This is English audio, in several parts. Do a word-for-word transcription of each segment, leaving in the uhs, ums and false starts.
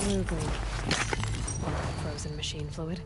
Blue green. Or frozen machine fluid.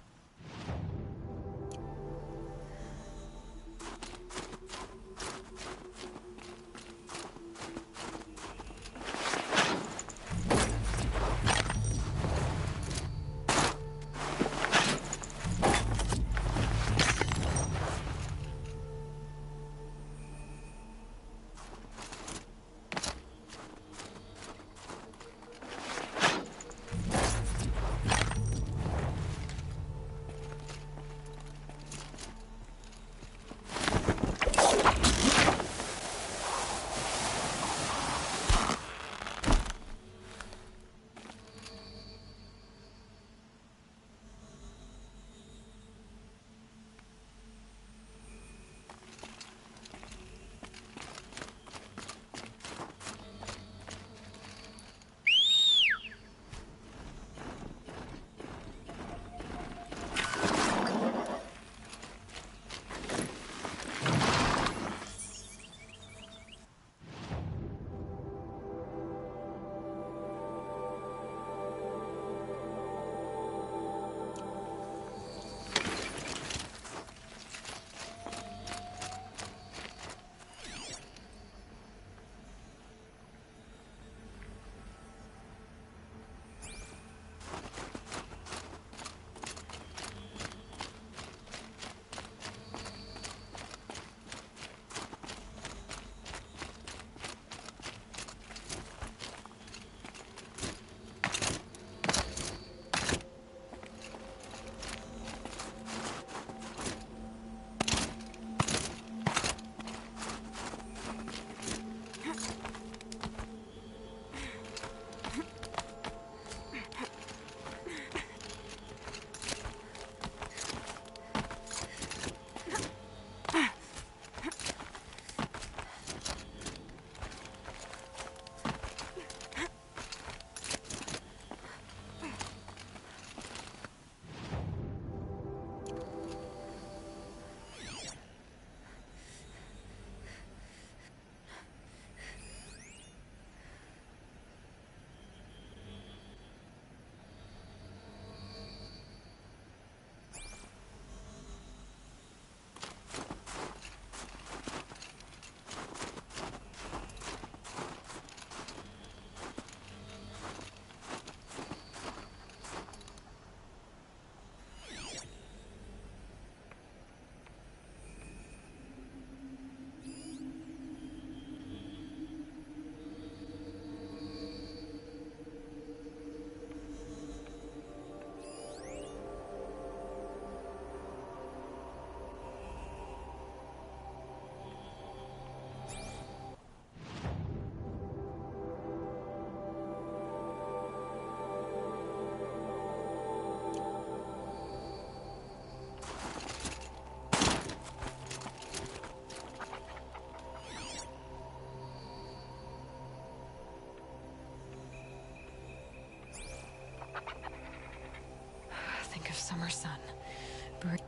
Think of summer sun. Bird.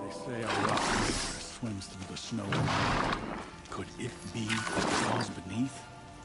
They say a rock creature swims through the snow. Could it be the claws beneath?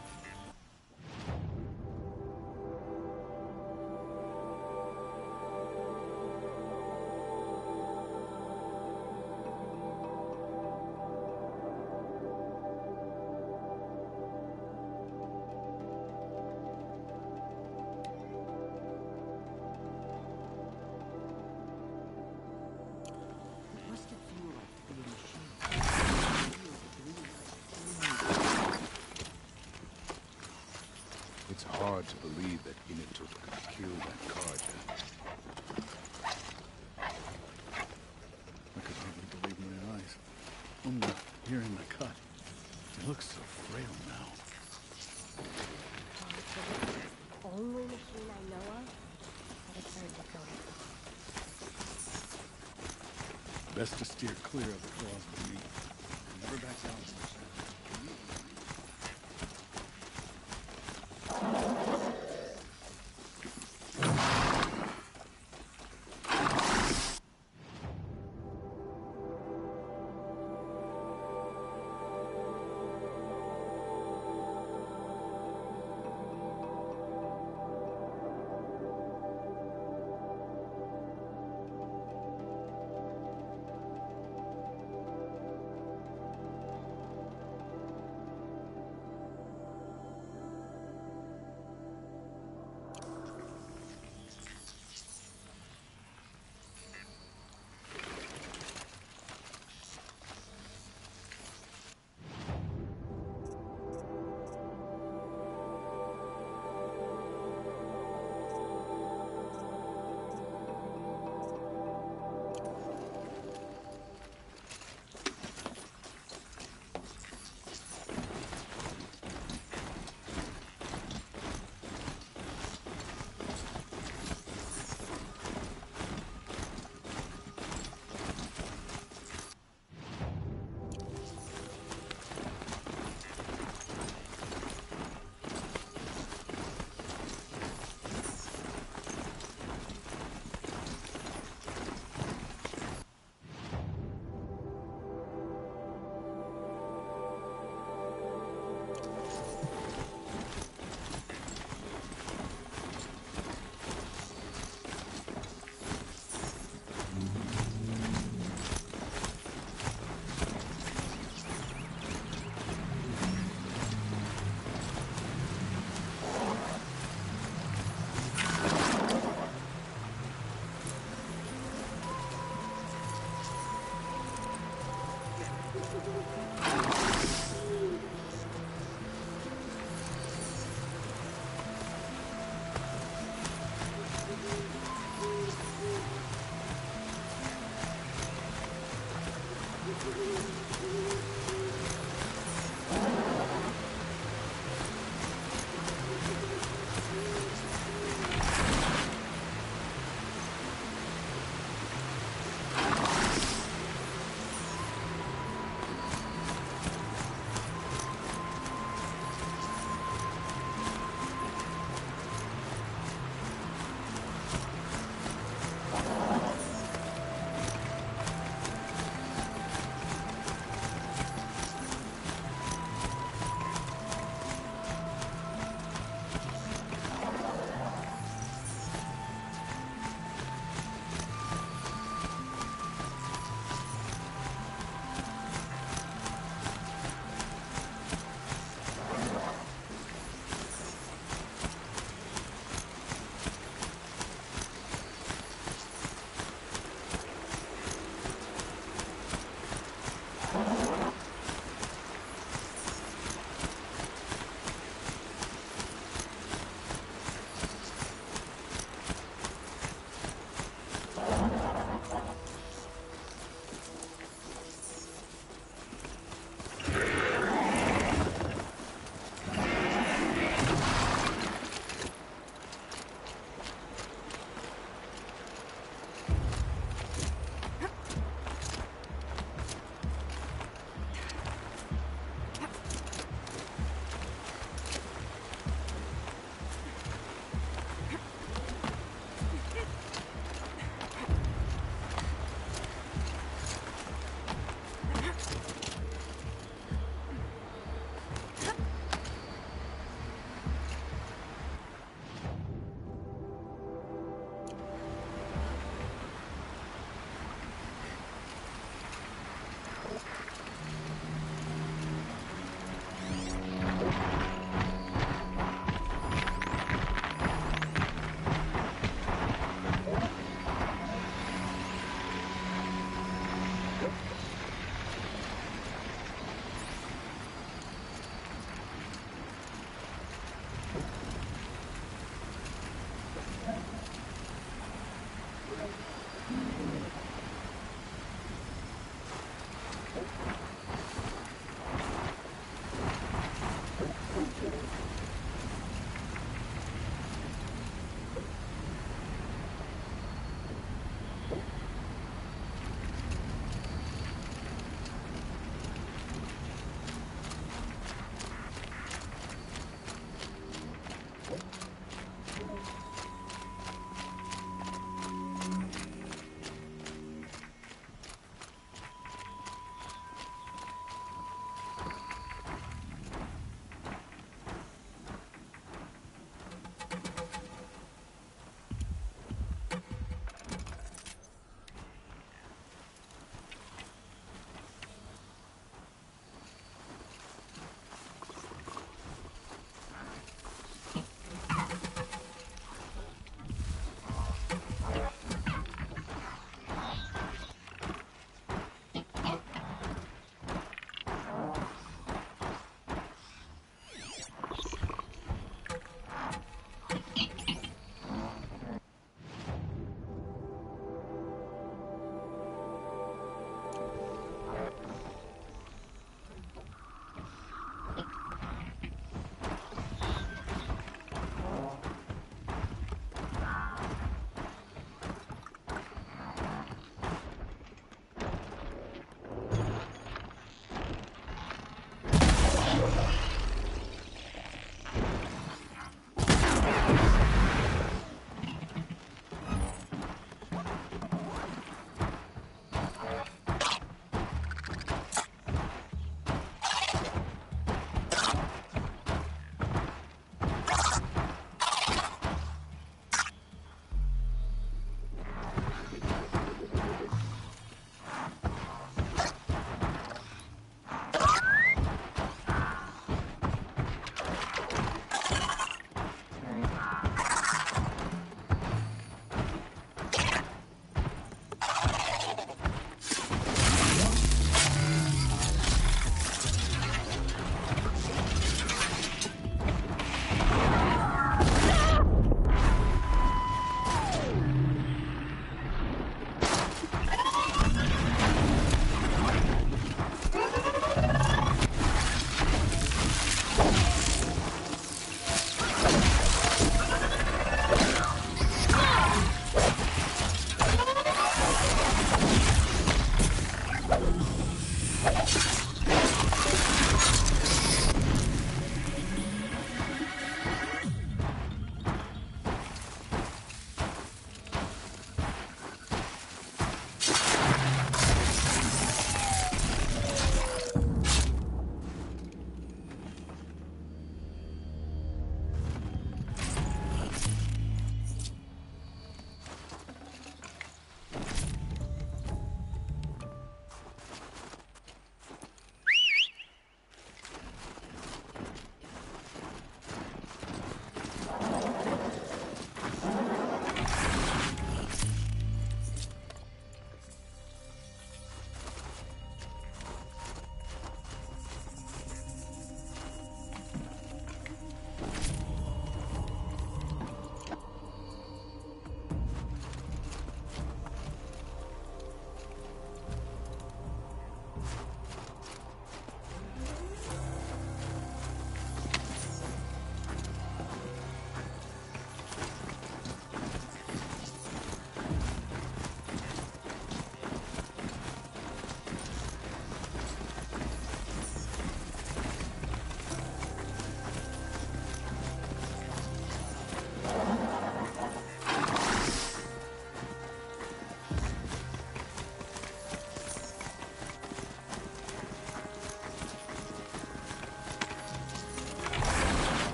It's hard to believe that Innituk could kill that Carja. I could hardly believe my eyes. Only hearing the cut. It looks so frail now. Only machine I know of, but it's hard to kill. Best to steer clear of the claws beneath. Never back down.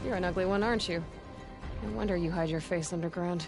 You're an ugly one, aren't you? No wonder you hide your face underground.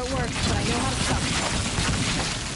it works, but I know how to stop it.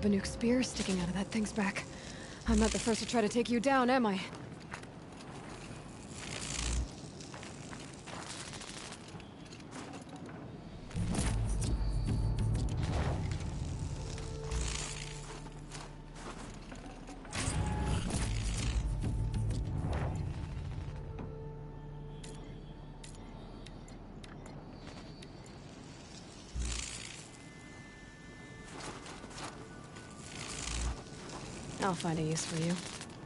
Banuk spear sticking out of that thing's back. I'm not the first to try to take you down, am I? I'll find a use for you.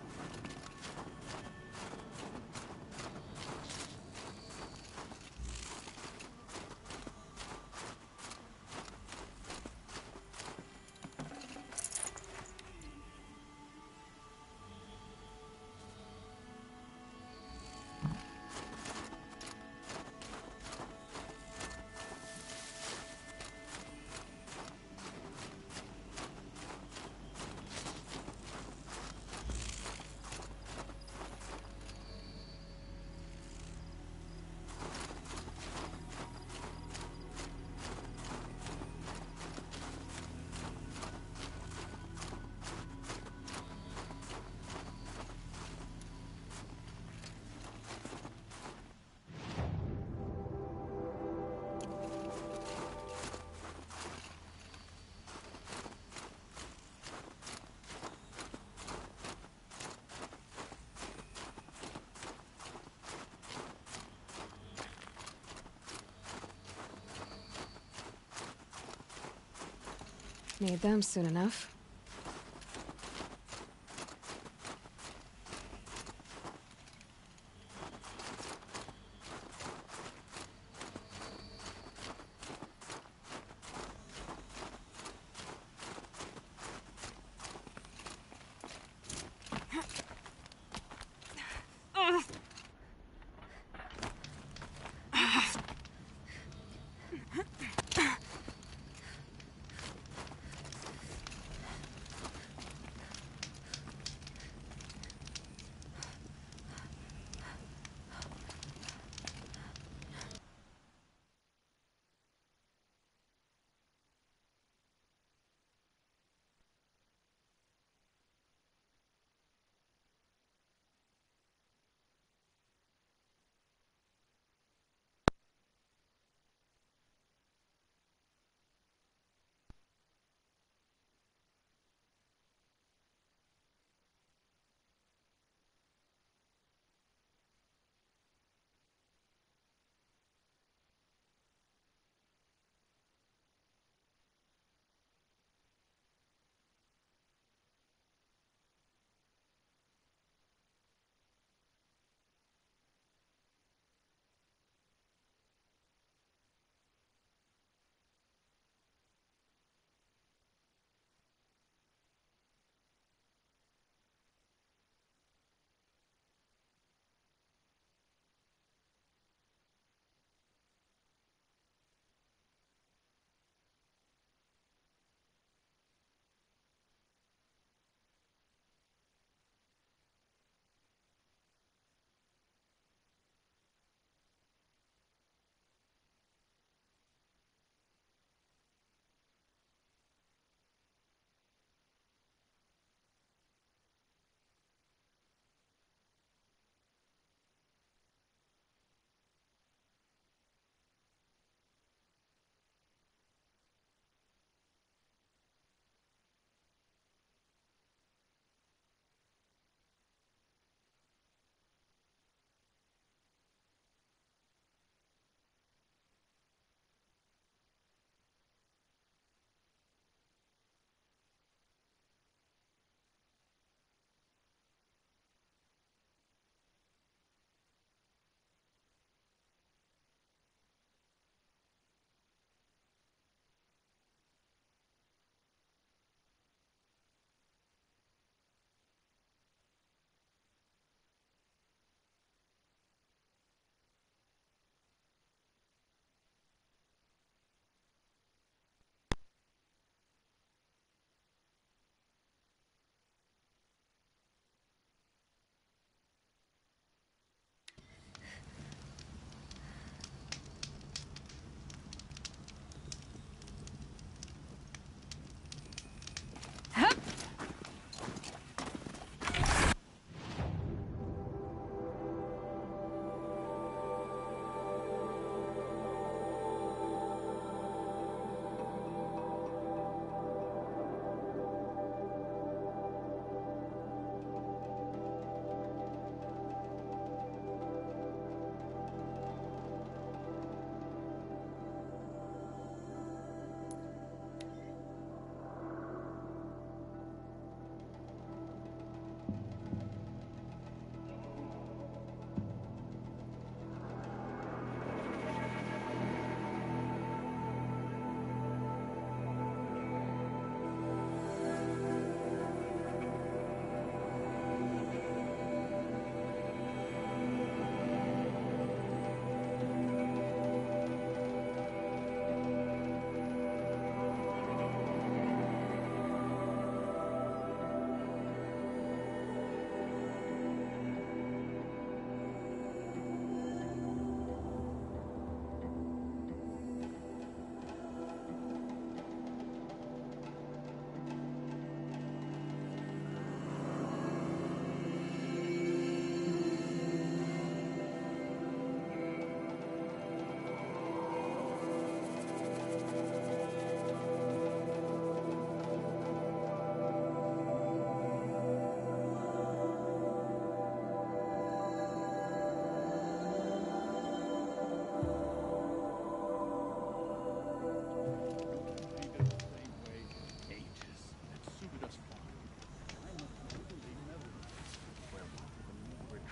Need them soon enough.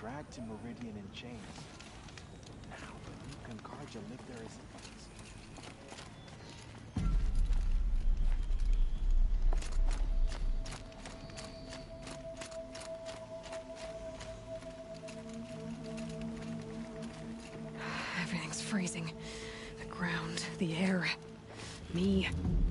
dragged to Meridian in chains. Now, you and Karja live there as infants. Everything's freezing. The ground, the air, me.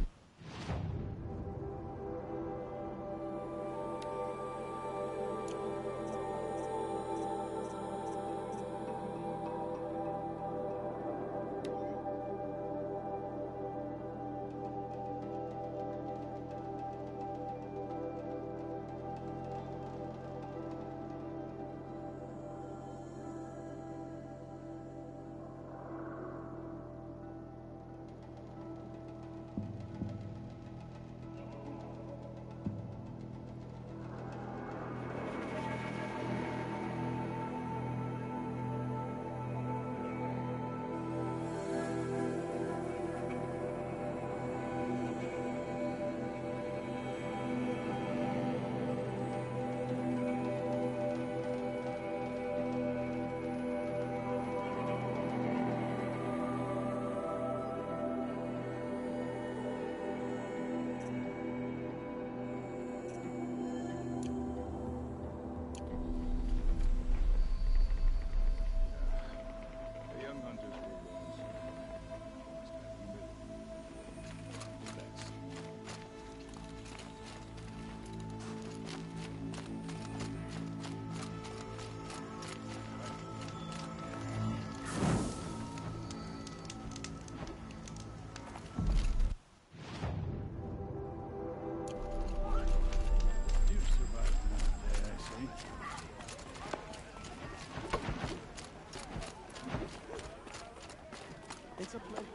The young hunters were once. Thanks. You survived another day, I see. It's a pleasure.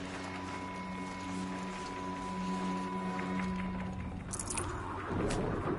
Thank you.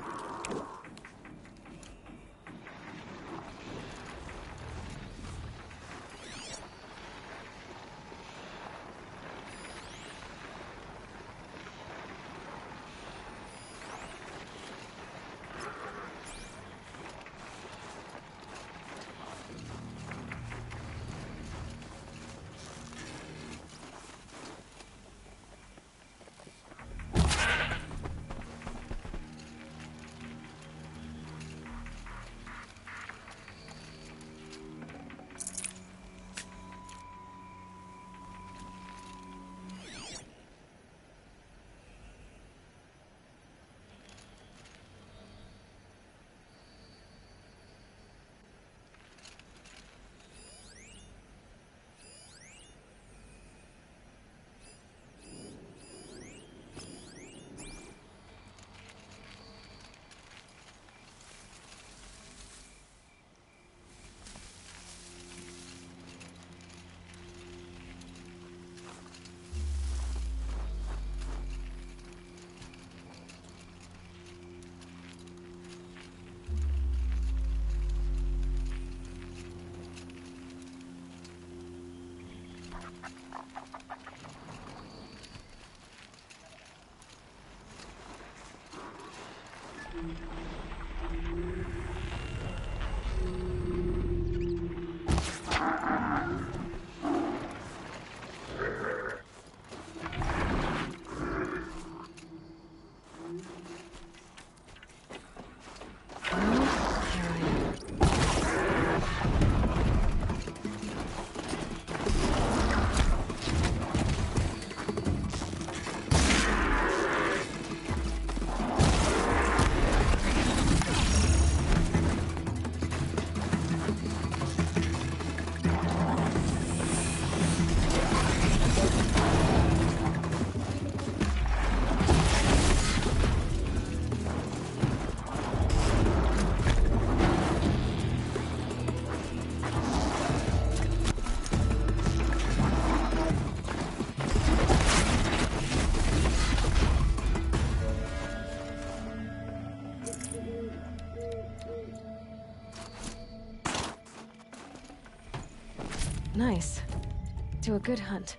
Nice. To a good hunt.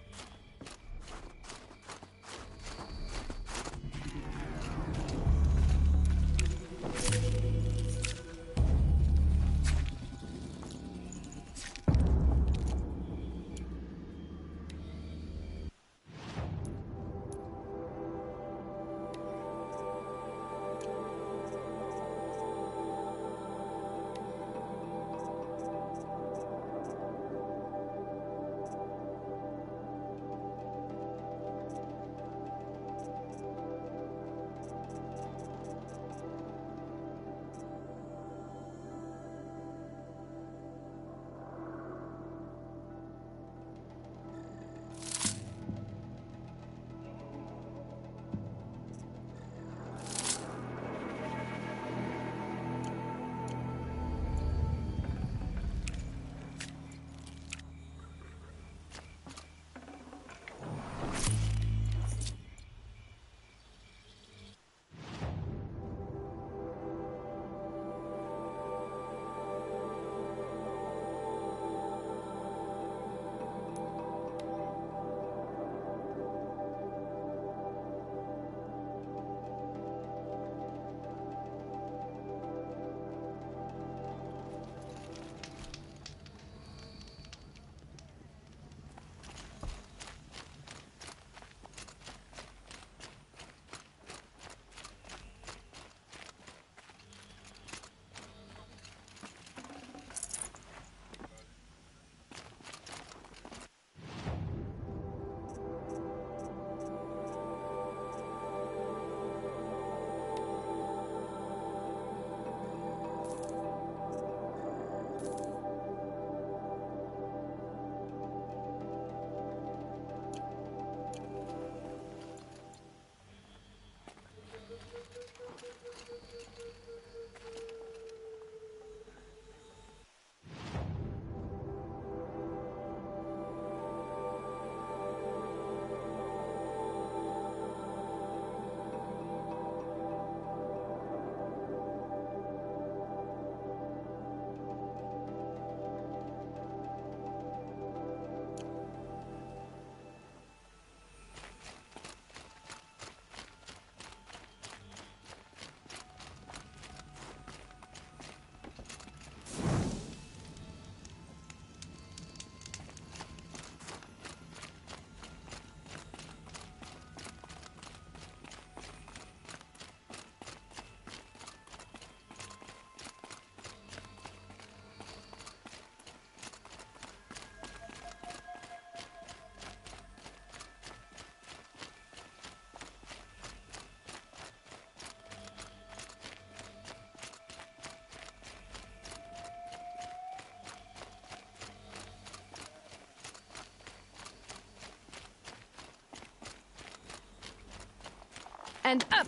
And up!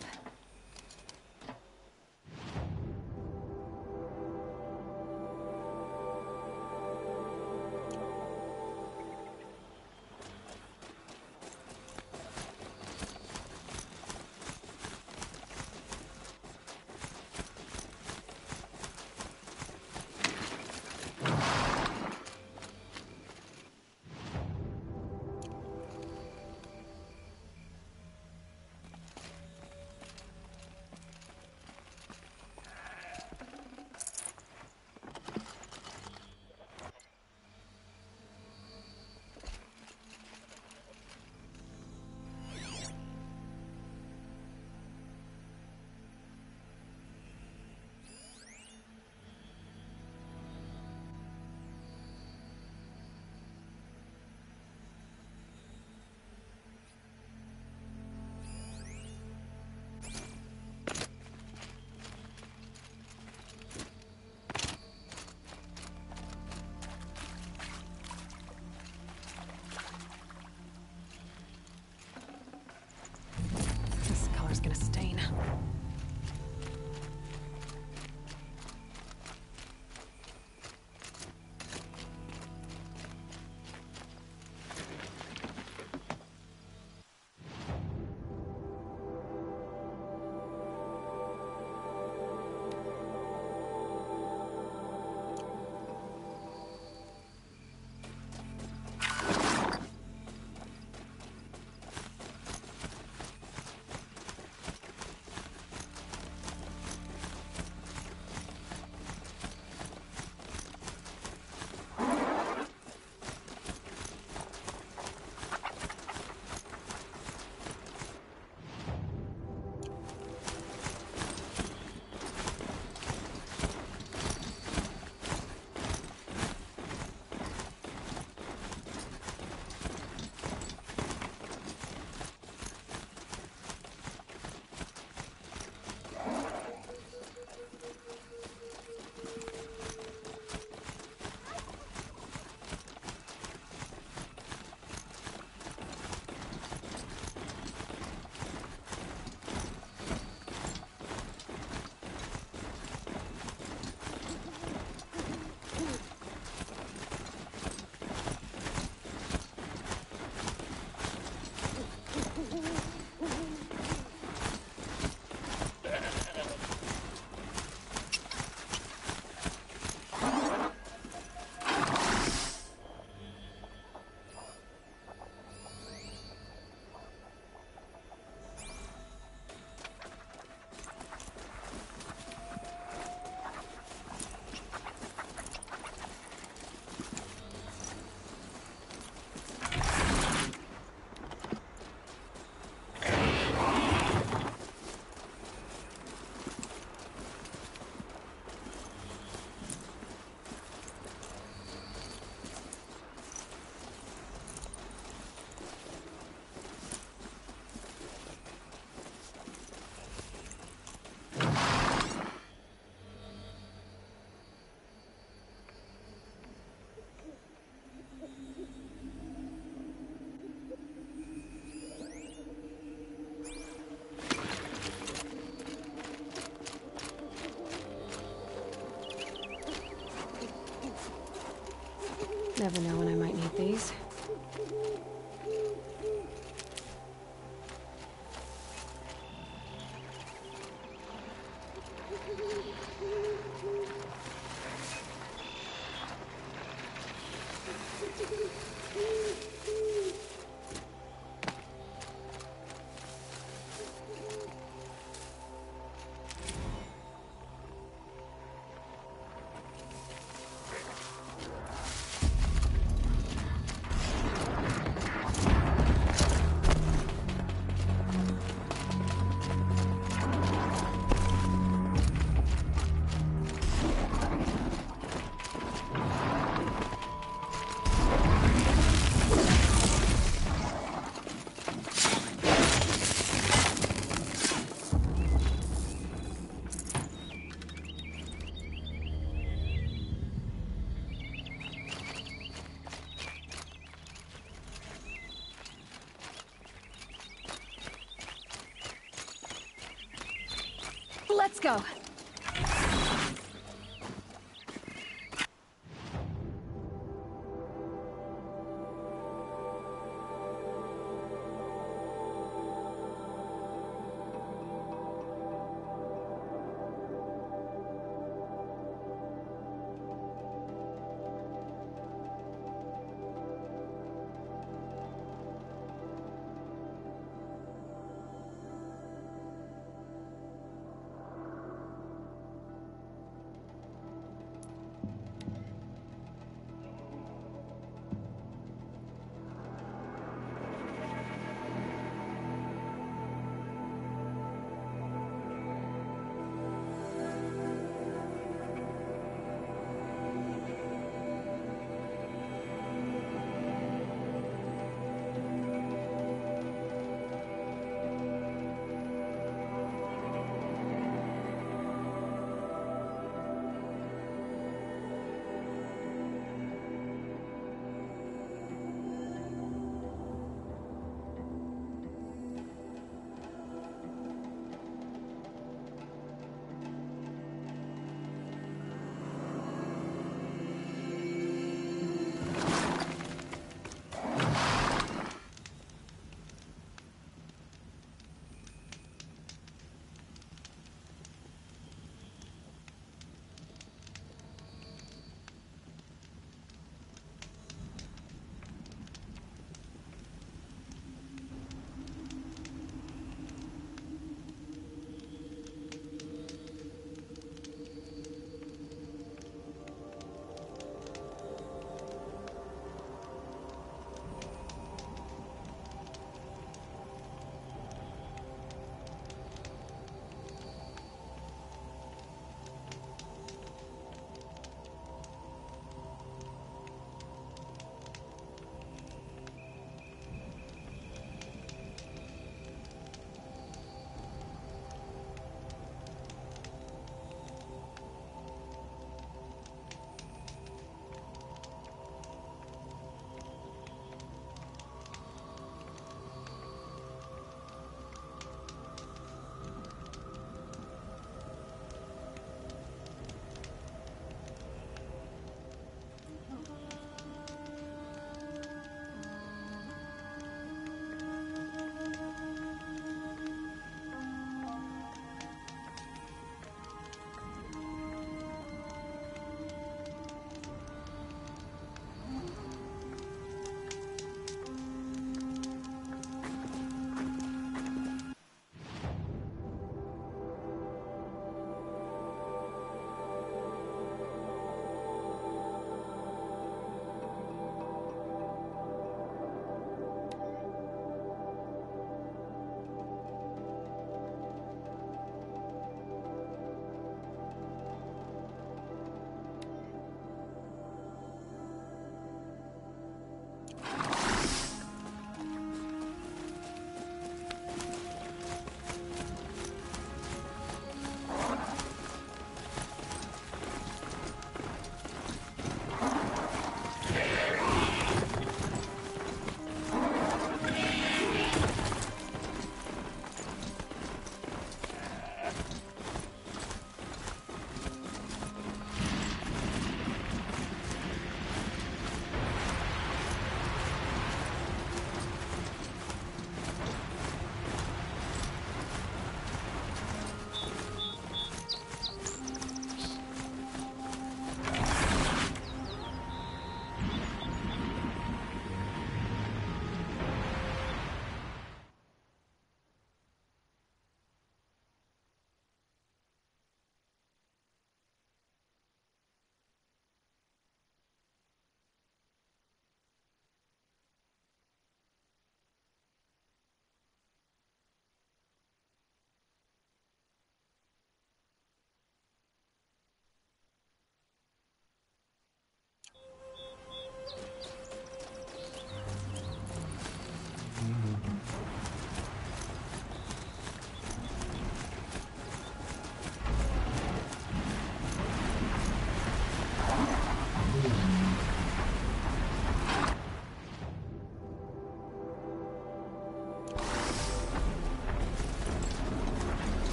Never know when I might need these. Let's go.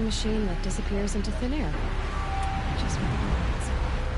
machine that disappears into thin air. Just what it needs.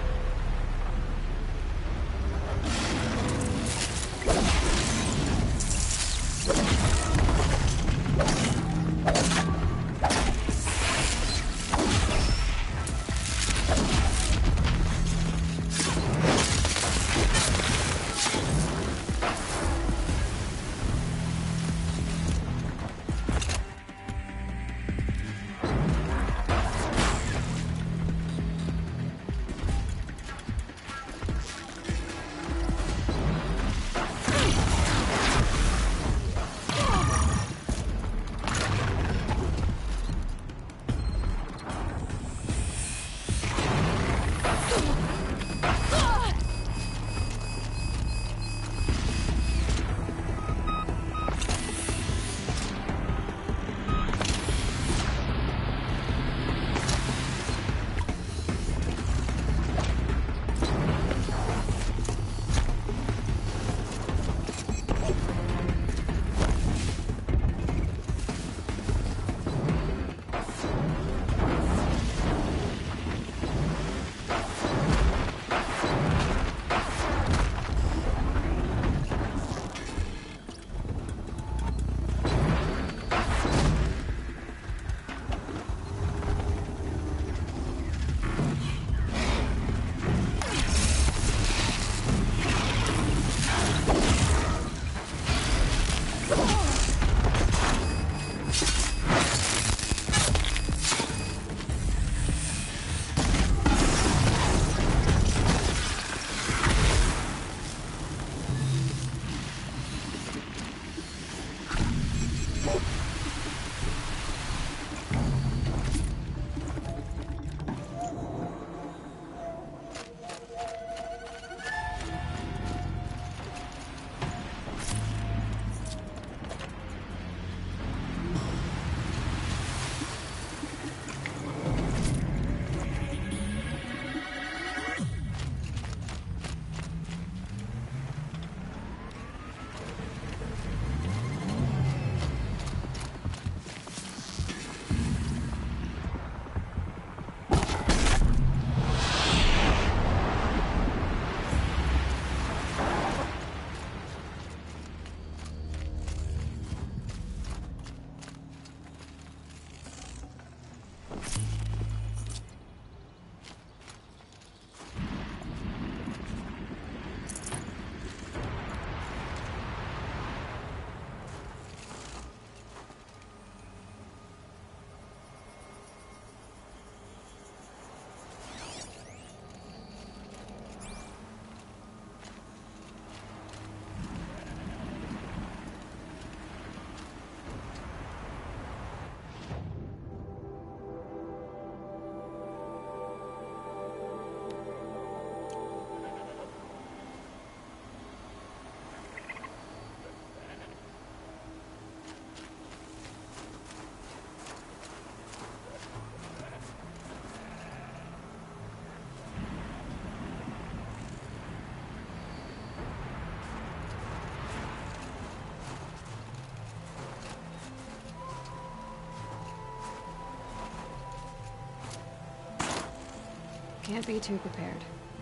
Can't be too prepared.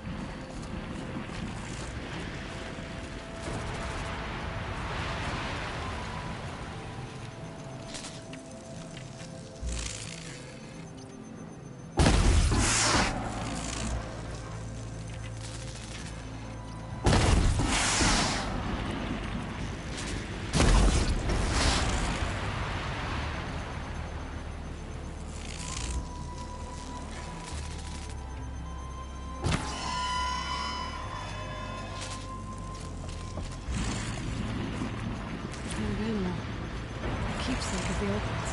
Keepsake of the Opals.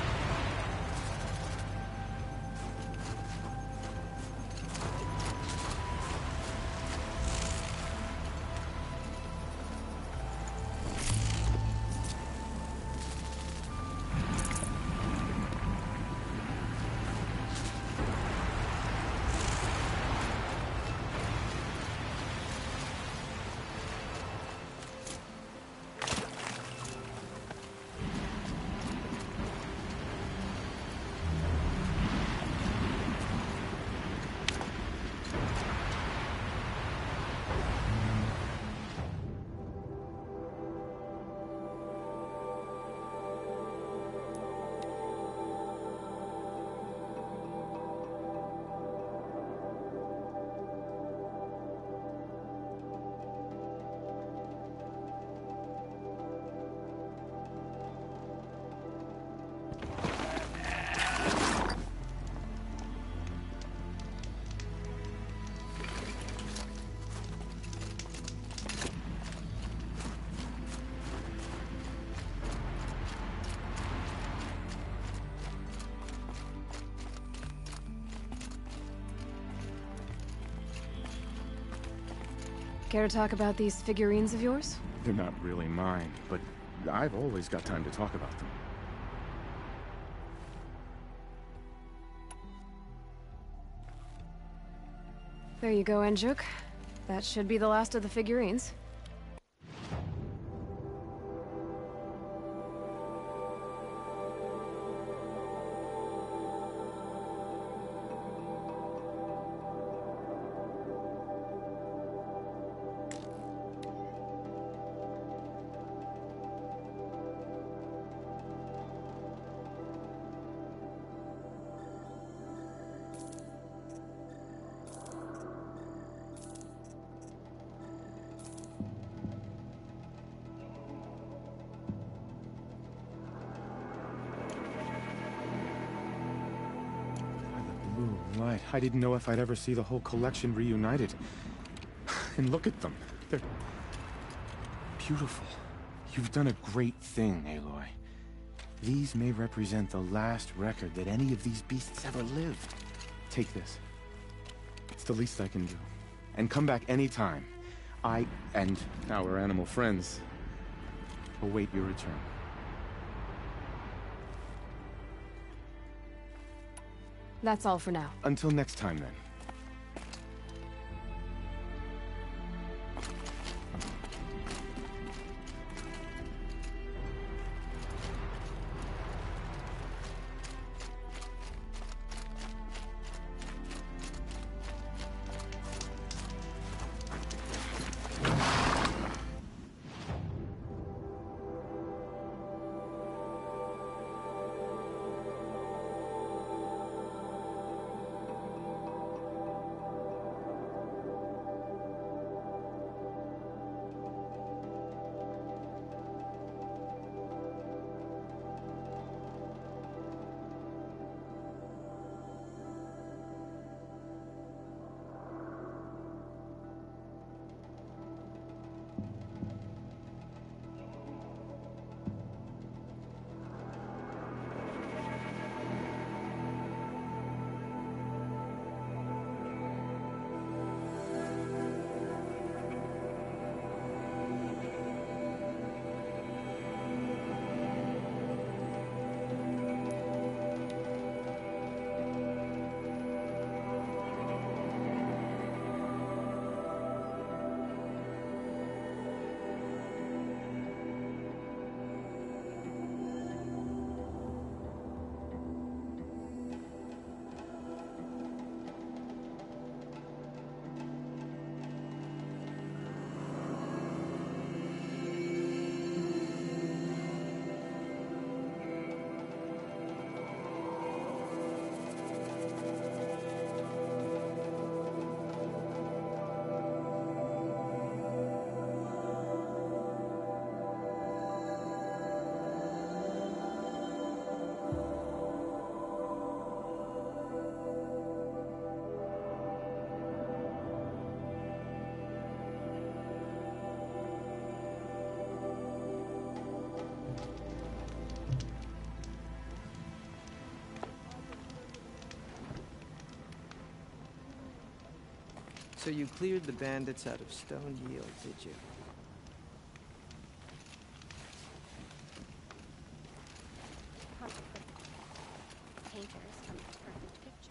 Care to talk about these figurines of yours? They're not really mine, but I've always got time to talk about them. There you go, Enjuk. That should be the last of the figurines. Right. I didn't know if I'd ever see the whole collection reunited. And look at them. They're beautiful. You've done a great thing, Aloy. These may represent the last record that any of these beasts ever lived. Take this. It's the least I can do. And come back anytime. I and our animal friends await your return. That's all for now. Until next time, then. So you cleared the bandits out of Stone Yield, did you? Painters come to perfect picture.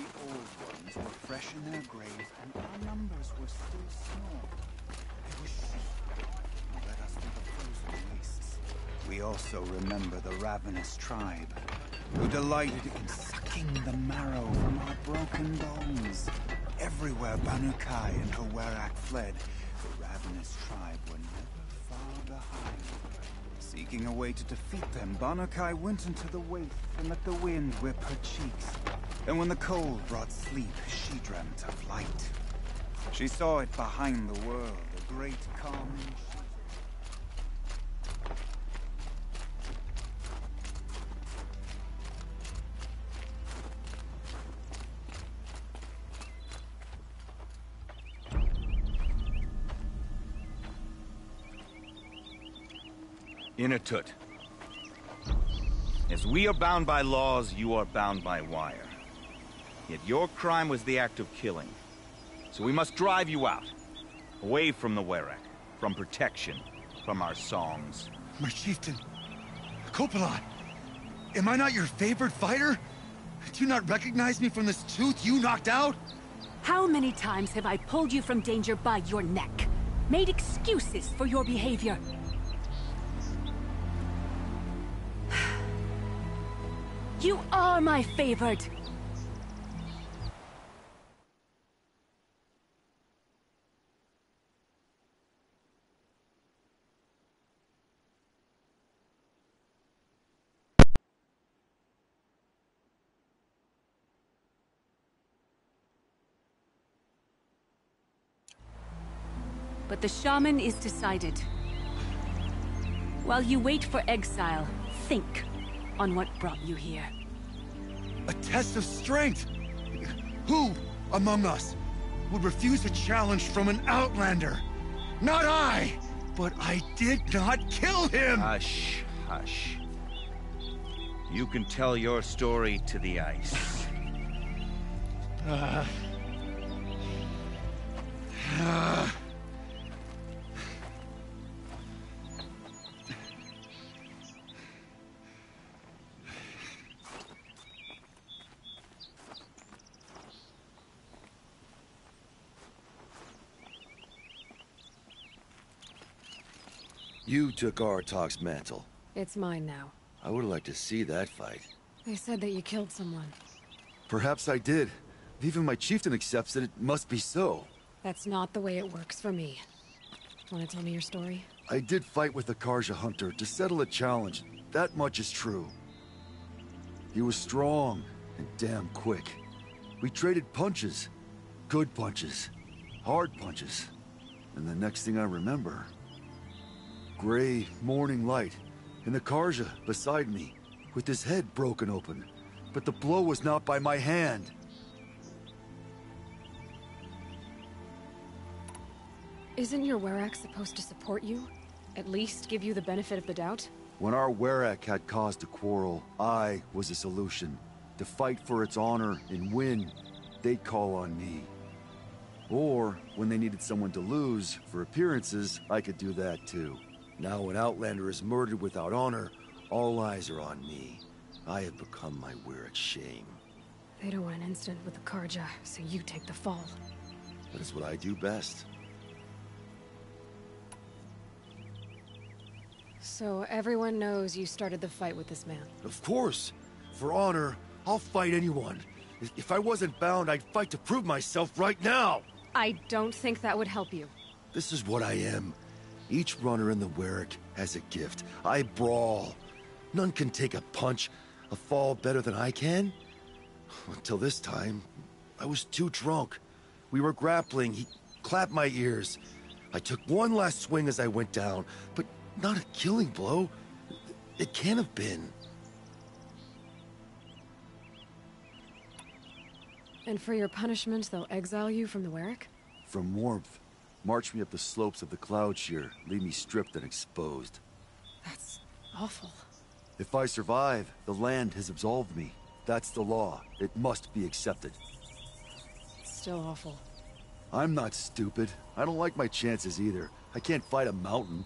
The old ones were fresh in their graves, and our numbers were still small. They were sheep, who led us through the frozen wastes. We also remember the ravenous tribe, who delighted in sucking the marrow from our broken bones. Everywhere Banu Kai and her Werak fled, the ravenous tribe were never far behind. Seeking a way to defeat them, Banu Kai went into the waste and let the wind whip her cheeks. And when the cold brought sleep, she dreamt of light. She saw it behind the world, a great calming sheet. Inatut. As we are bound by laws, you are bound by wire. Yet your crime was the act of killing. So we must drive you out. Away from the Werak, from protection, from our songs. My chieftain, Copeland, am I not your favorite fighter? Do you not recognize me from this tooth you knocked out? How many times have I pulled you from danger by your neck? Made excuses for your behavior? You are my favorite! But the shaman is decided. While you wait for exile, think on what brought you here. A test of strength! Who among us would refuse a challenge from an outlander? Not I! But I did not kill him! Hush, hush. You can tell your story to the ice. Uh, uh, You took Artok's mantle. It's mine now. I would like to see that fight. They said that you killed someone. Perhaps I did. Even my chieftain accepts that it must be so. That's not the way it works for me. Want to tell me your story? I did fight with the Karja hunter to settle a challenge. That much is true. He was strong and damn quick. We traded punches. Good punches. Hard punches. And the next thing I remember... gray morning light, and the Karja beside me, with his head broken open. But the blow was not by my hand. Isn't your Werak supposed to support you? At least give you the benefit of the doubt? When our Werak had cause to quarrel, I was a solution. To fight for its honor and win, they'd call on me. Or, when they needed someone to lose, for appearances, I could do that too. Now an Outlander is murdered without honor, all eyes are on me. I have become my Werak's shame. They don't want an incident with the Karja, so you take the fall. That is what I do best. So everyone knows you started the fight with this man? Of course! For honor, I'll fight anyone. If- If I wasn't bound, I'd fight to prove myself right now! I don't think that would help you. This is what I am. Each runner in the Werak has a gift. I brawl. None can take a punch, a fall better than I can. Until this time, I was too drunk. We were grappling, he clapped my ears. I took one last swing as I went down, but not a killing blow. It can't have been. And for your punishment, they'll exile you from the Werak? From warmth. March me up the slopes of the Cloud Shear, leave me stripped and exposed. That's awful. If I survive, the land has absolved me. That's the law. It must be accepted. It's still awful. I'm not stupid. I don't like my chances either. I can't fight a mountain.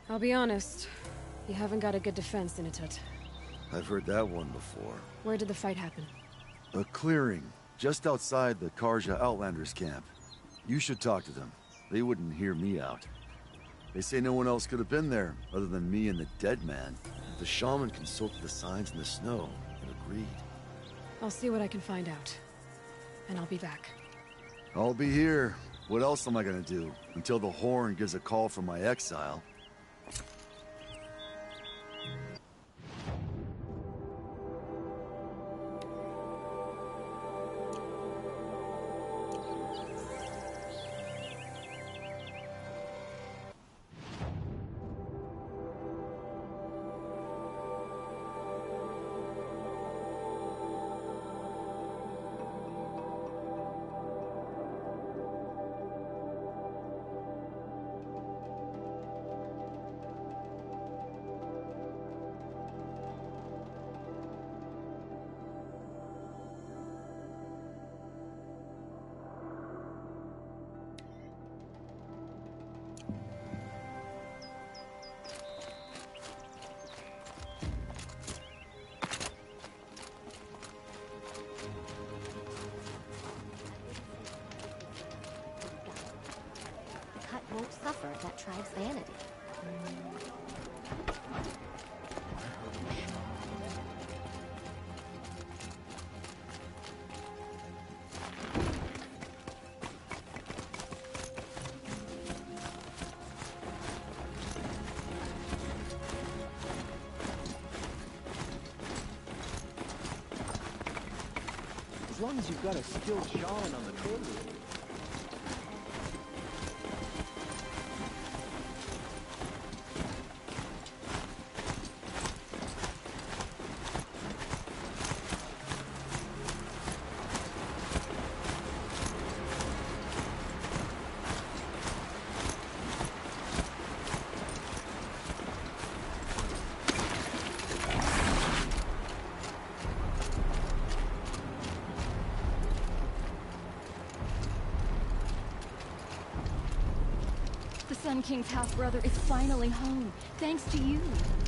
I'll be honest. You haven't got a good defense, Inatut. I've heard that one before. Where did the fight happen? A clearing, just outside the Karja Outlanders camp. You should talk to them. They wouldn't hear me out. They say no one else could have been there, other than me and the dead man. The shaman consulted the signs in the snow and agreed. I'll see what I can find out. And I'll be back. I'll be here. What else am I gonna do? Until the Horn gives a call from my exile. Won't suffer that tribe's vanity. As long as you've got a skilled shaman on the trail. Sun King's half-brother is finally home, thanks to you.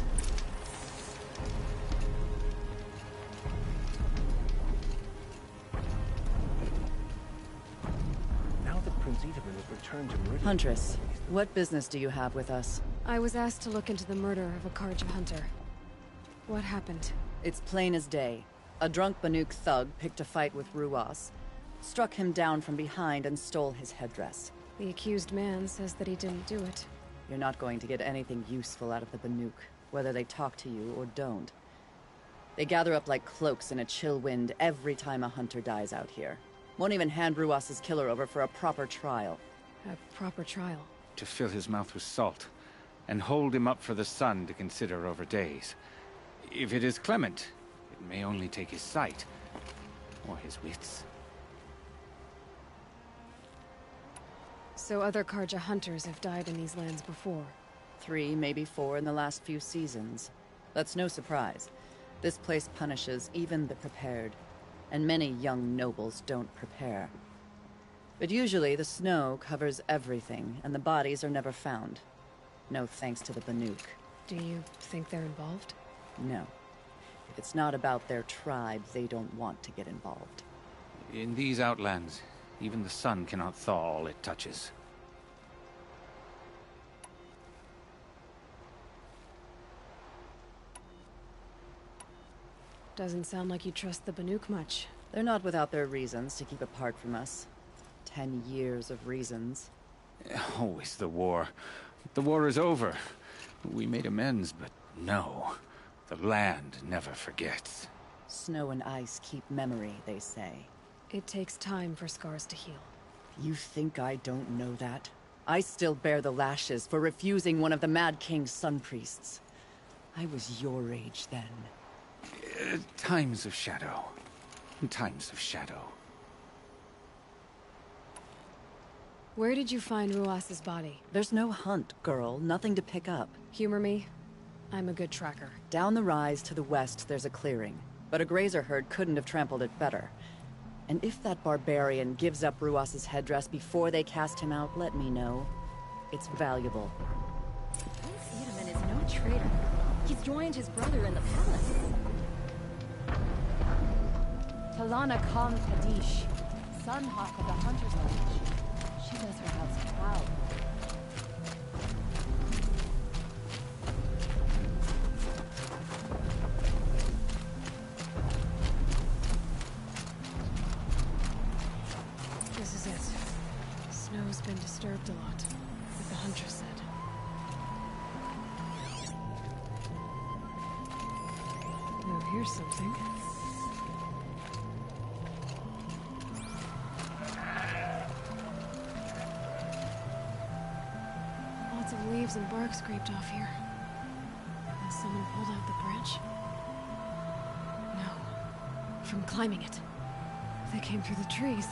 Now that Prince Edelman has returned to Meridian... Huntress, what business do you have with us? I was asked to look into the murder of a Karja hunter. What happened? It's plain as day. A drunk Banuk thug picked a fight with Ruas, struck him down from behind and stole his headdress. The accused man says that he didn't do it. You're not going to get anything useful out of the Banuk, whether they talk to you or don't. They gather up like cloaks in a chill wind every time a hunter dies out here. Won't even hand Ruas's killer over for a proper trial. A proper trial? To fill his mouth with salt, and hold him up for the sun to consider over days. If it is clement, it may only take his sight, or his wits. So other Karja hunters have died in these lands before? Three, maybe four in the last few seasons. That's no surprise. This place punishes even the prepared, and many young nobles don't prepare. But usually the snow covers everything, and the bodies are never found. No thanks to the Banuk. Do you think they're involved? No. If it's not about their tribe, they don't want to get involved. In these outlands, even the sun cannot thaw all it touches. Doesn't sound like you trust the Banuk much. They're not without their reasons to keep apart from us. Ten years of reasons. Always the war. The war is over. We made amends, but no. The land never forgets. Snow and ice keep memory, they say. It takes time for scars to heal. You think I don't know that? I still bear the lashes for refusing one of the Mad King's sun priests. I was your age then. Uh, times of shadow. Times of shadow. Where did you find Ruas's body? There's no hunt, girl. Nothing to pick up. Humor me. I'm a good tracker. Down the rise to the west, there's a clearing. But a grazer herd couldn't have trampled it better. And if that barbarian gives up Ruas's headdress before they cast him out, let me know. It's valuable. Tiedemann is no traitor. He's joined his brother in the palace. Talana Khan Kadish, Sun Hawk of the Hunter's Village. She does her house proud. This is it. Snow's been disturbed a lot, like the Hunter said. Now here's something. Lots of leaves and bark scraped off here. Has someone pulled out the branch? No. From climbing it. They came through the trees.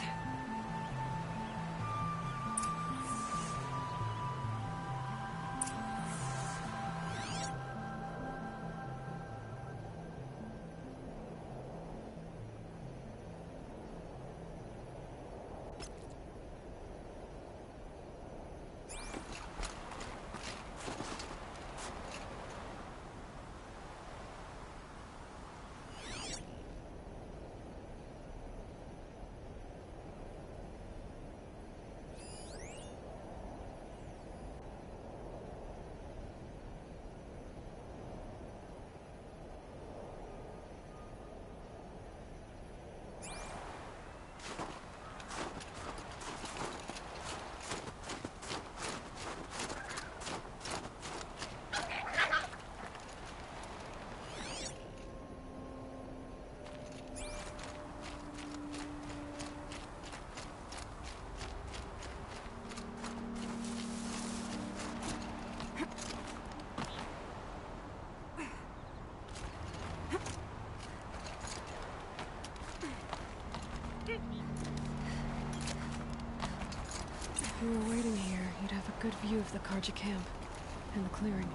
If you were waiting here, you'd have a good view of the Karja camp and the clearing.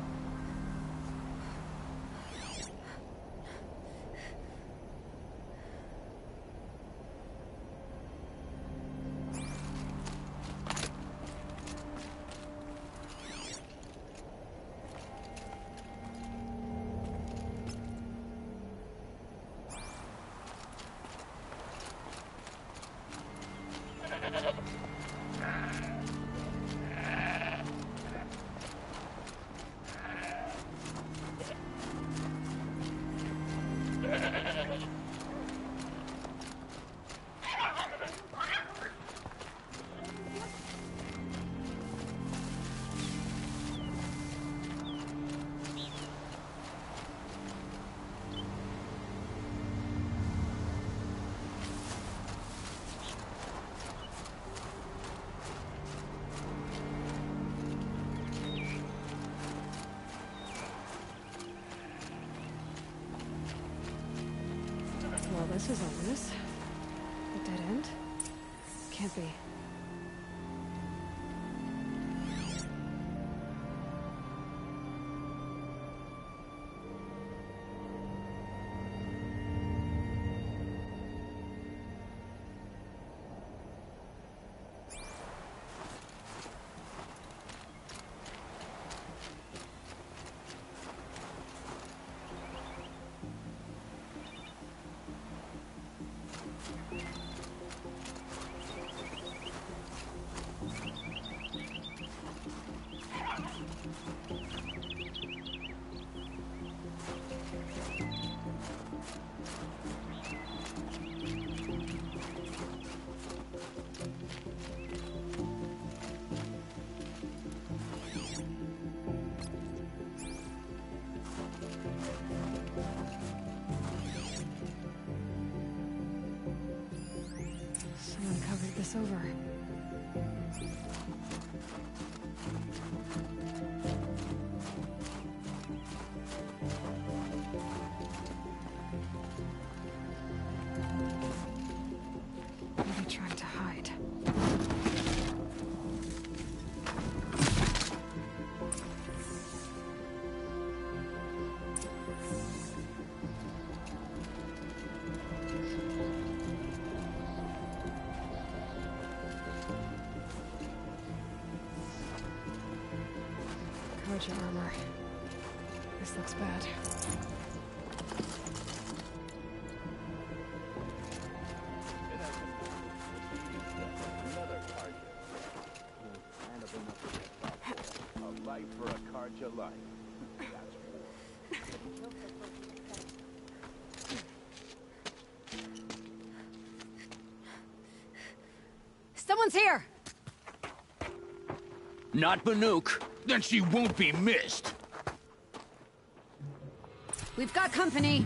Well, this is ominous. A dead end? Can't be. Carja armor. This looks bad. Another Carja. Kind of enough to get off for. A life for a Carja life. That's Someone's here! Not Banuk. Then she won't be missed. We've got company.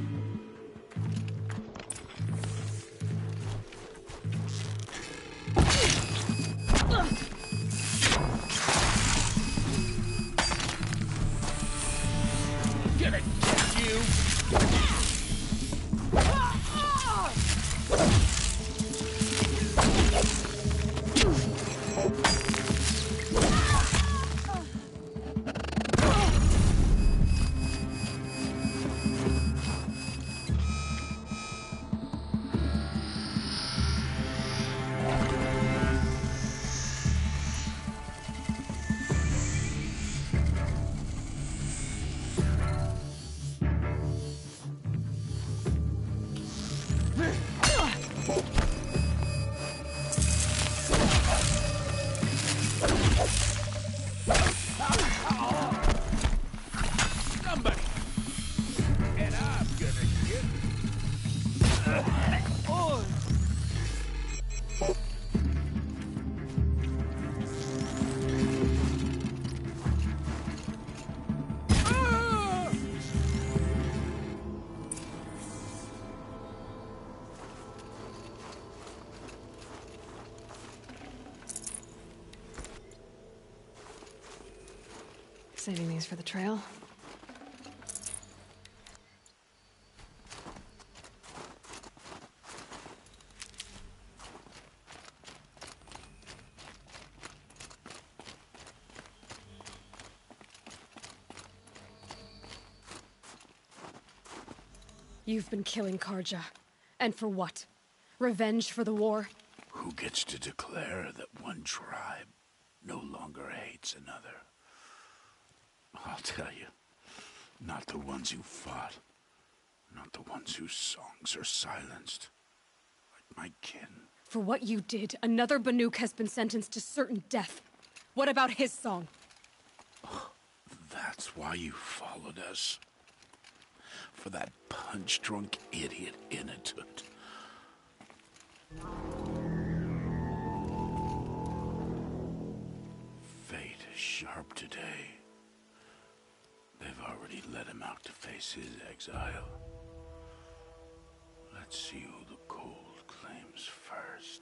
Gonna get you. somebody. And I'm gonna get... Oh! Saving these for the trail. You've been killing Carja. And for what? Revenge for the war? Who gets to declare that one tribe no longer hates another? I'll tell you, not the ones who fought, not the ones whose songs are silenced, like my kin. For what you did, another Banuk has been sentenced to certain death. What about his song? Oh, that's why you followed us. For that punch-drunk idiot Inatut. Fate is sharp today. They've already let him out to face his exile. Let's see who the cold claims first.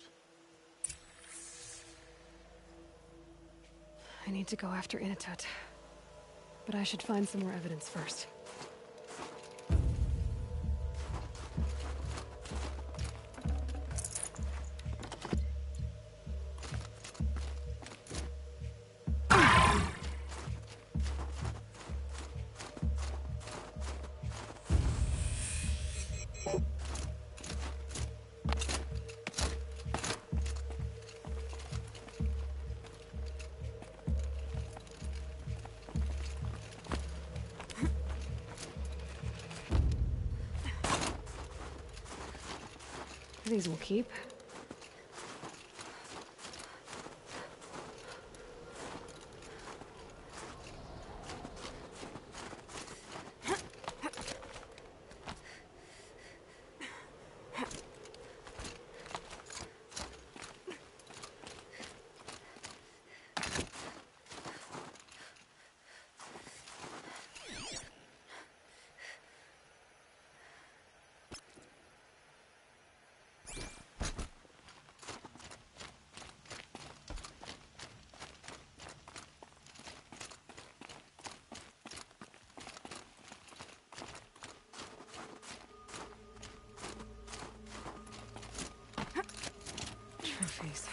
I need to go after Inatut. But I should find some more evidence first. These will keep. Trophies.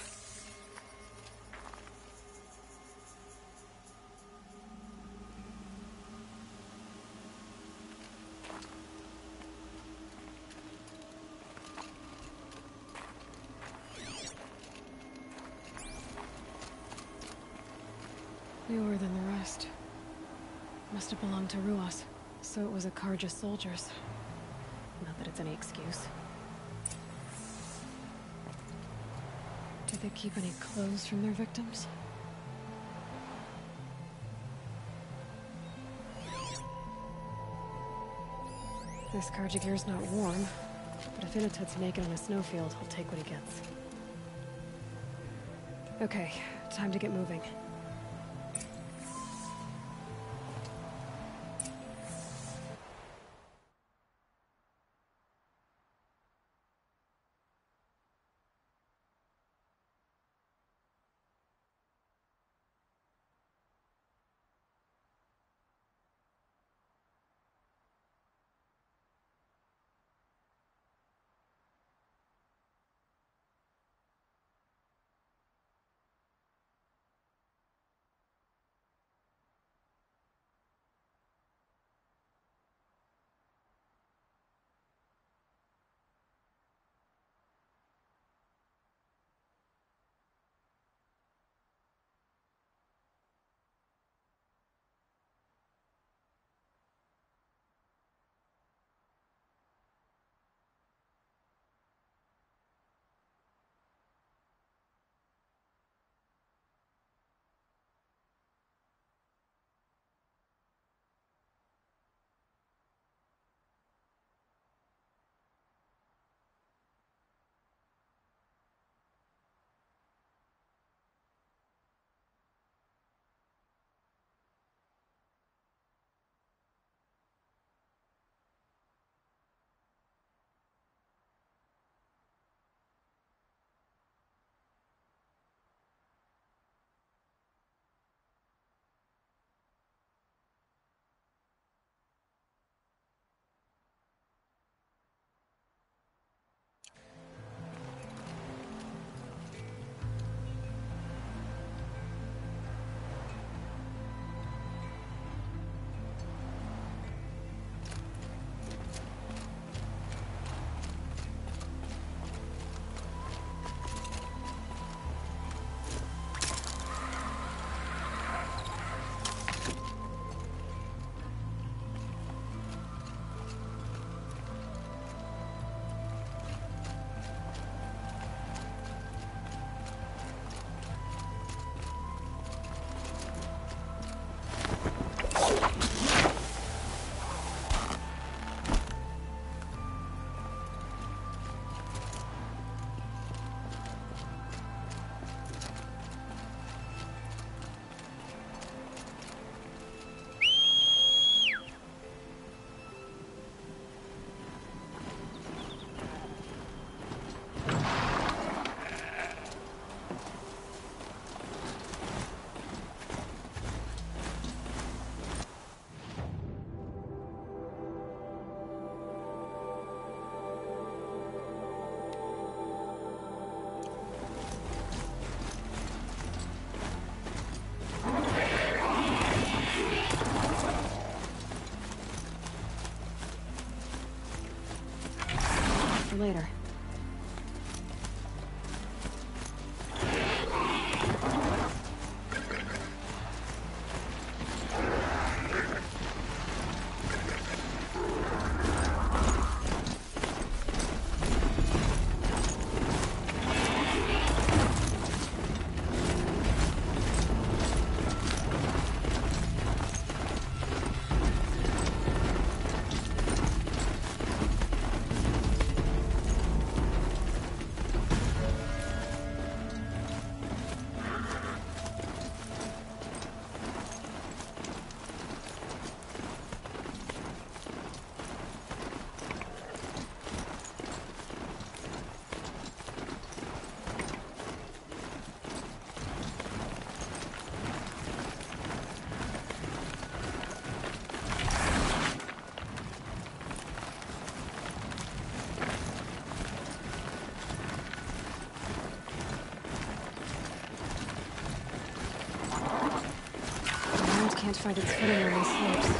Newer than the rest. Must have belonged to Ruas. So it was a Karja soldiers. Not that it's any excuse. Did they keep any clothes from their victims? This Karja gear's not warm, but if Inatut's naked on a snowfield, he'll take what he gets. Okay, time to get moving. Later. Can't find its footing on these slopes.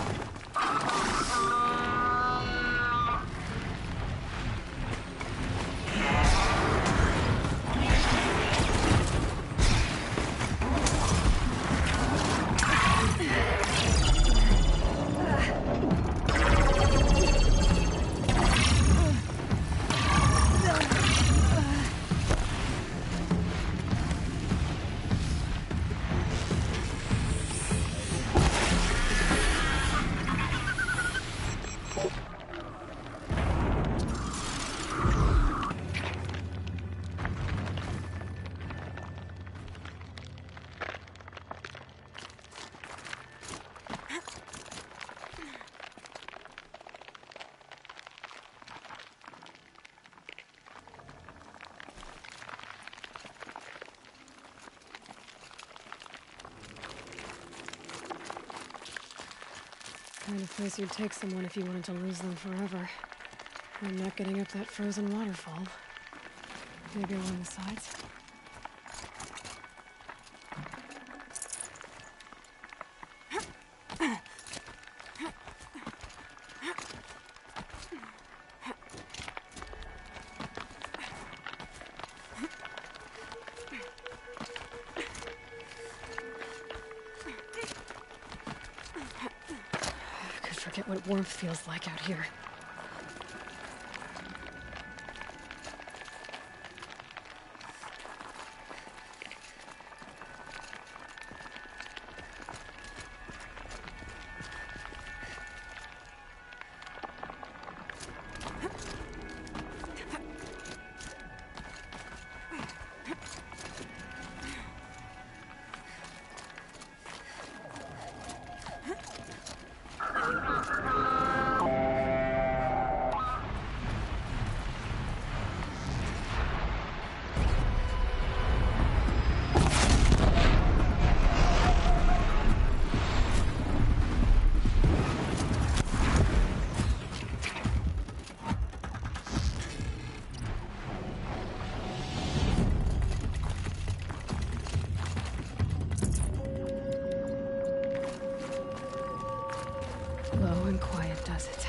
kind of place you'd take someone if you wanted to lose them forever. I'm not getting up that frozen waterfall. Maybe along the sides? Forget what warmth feels like out here. Low and quiet does it.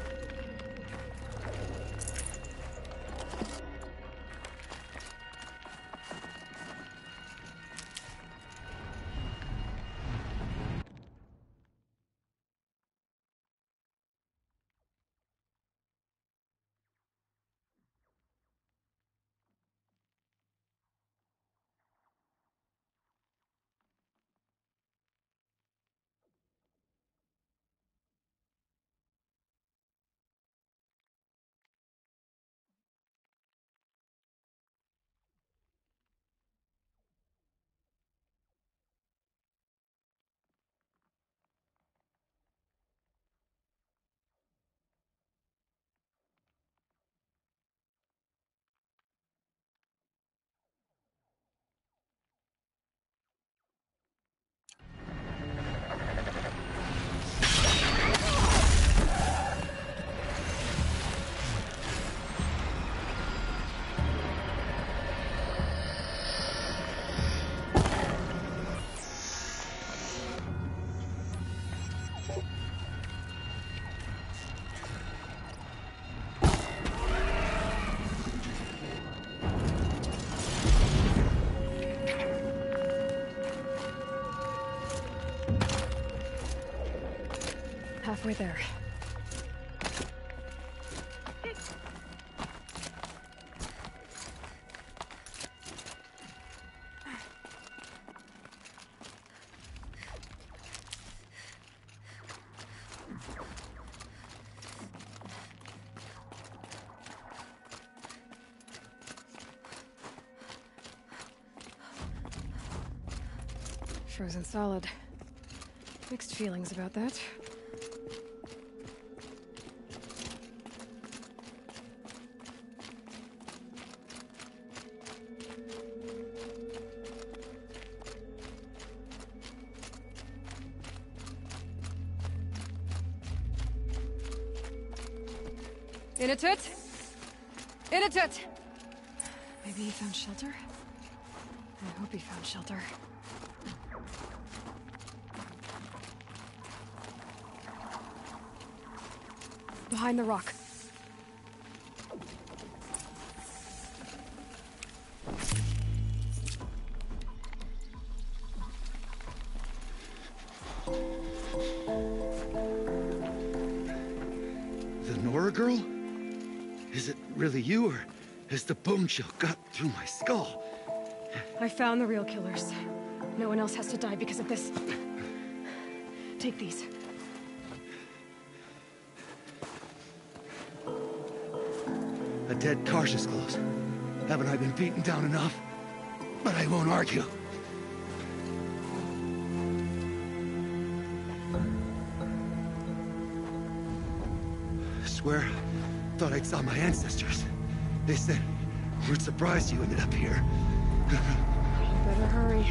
Halfway there. Frozen solid. Mixed feelings about that. Inatut! Inatut! Maybe he found shelter? I hope he found shelter. Behind the rock. The Nora girl? Is it really you, or has the bone chill got through my skull? I found the real killers. No one else has to die because of this. Take these. A dead Karja's close. Haven't I been beaten down enough? But I won't argue. I swear, thought I saw my ancestors. They said, we're surprised you ended up here. Better hurry.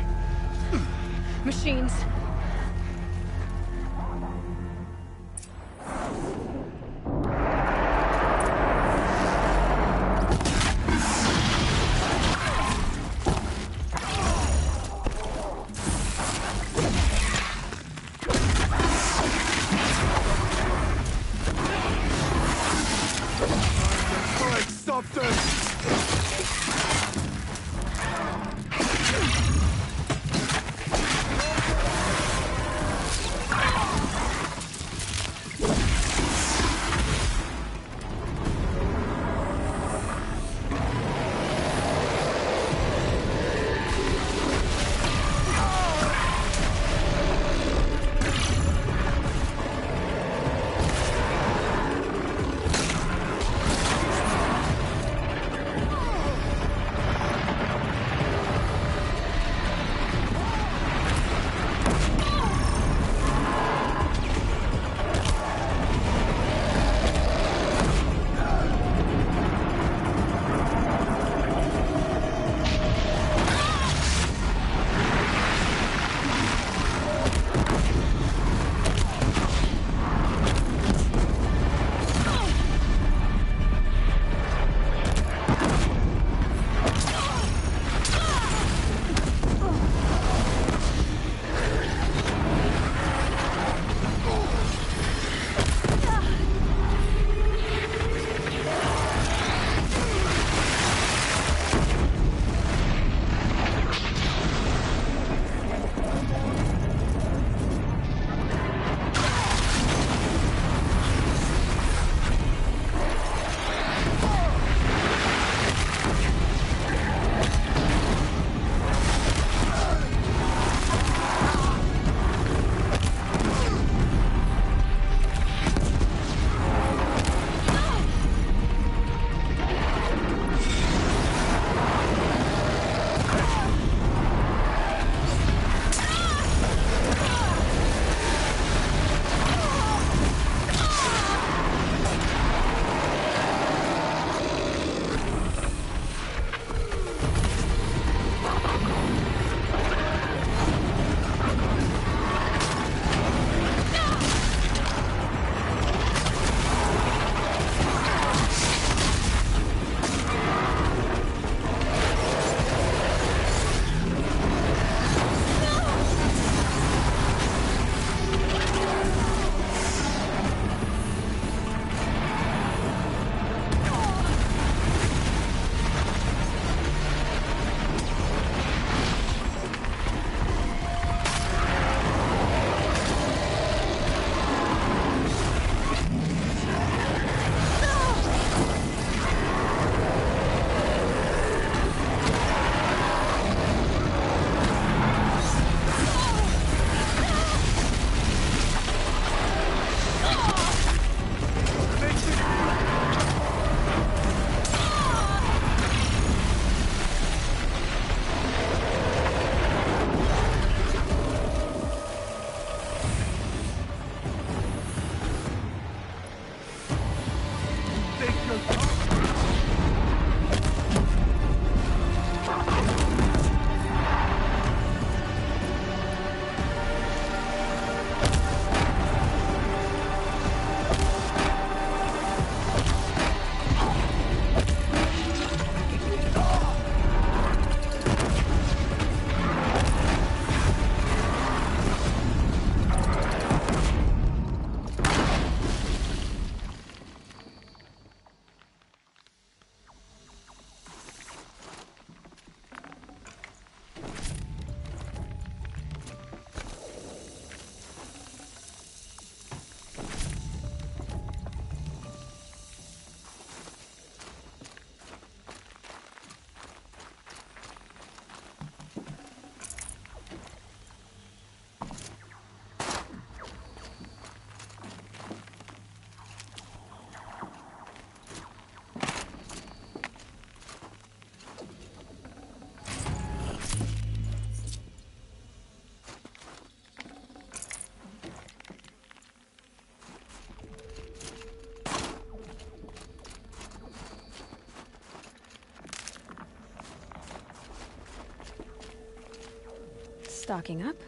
stocking up.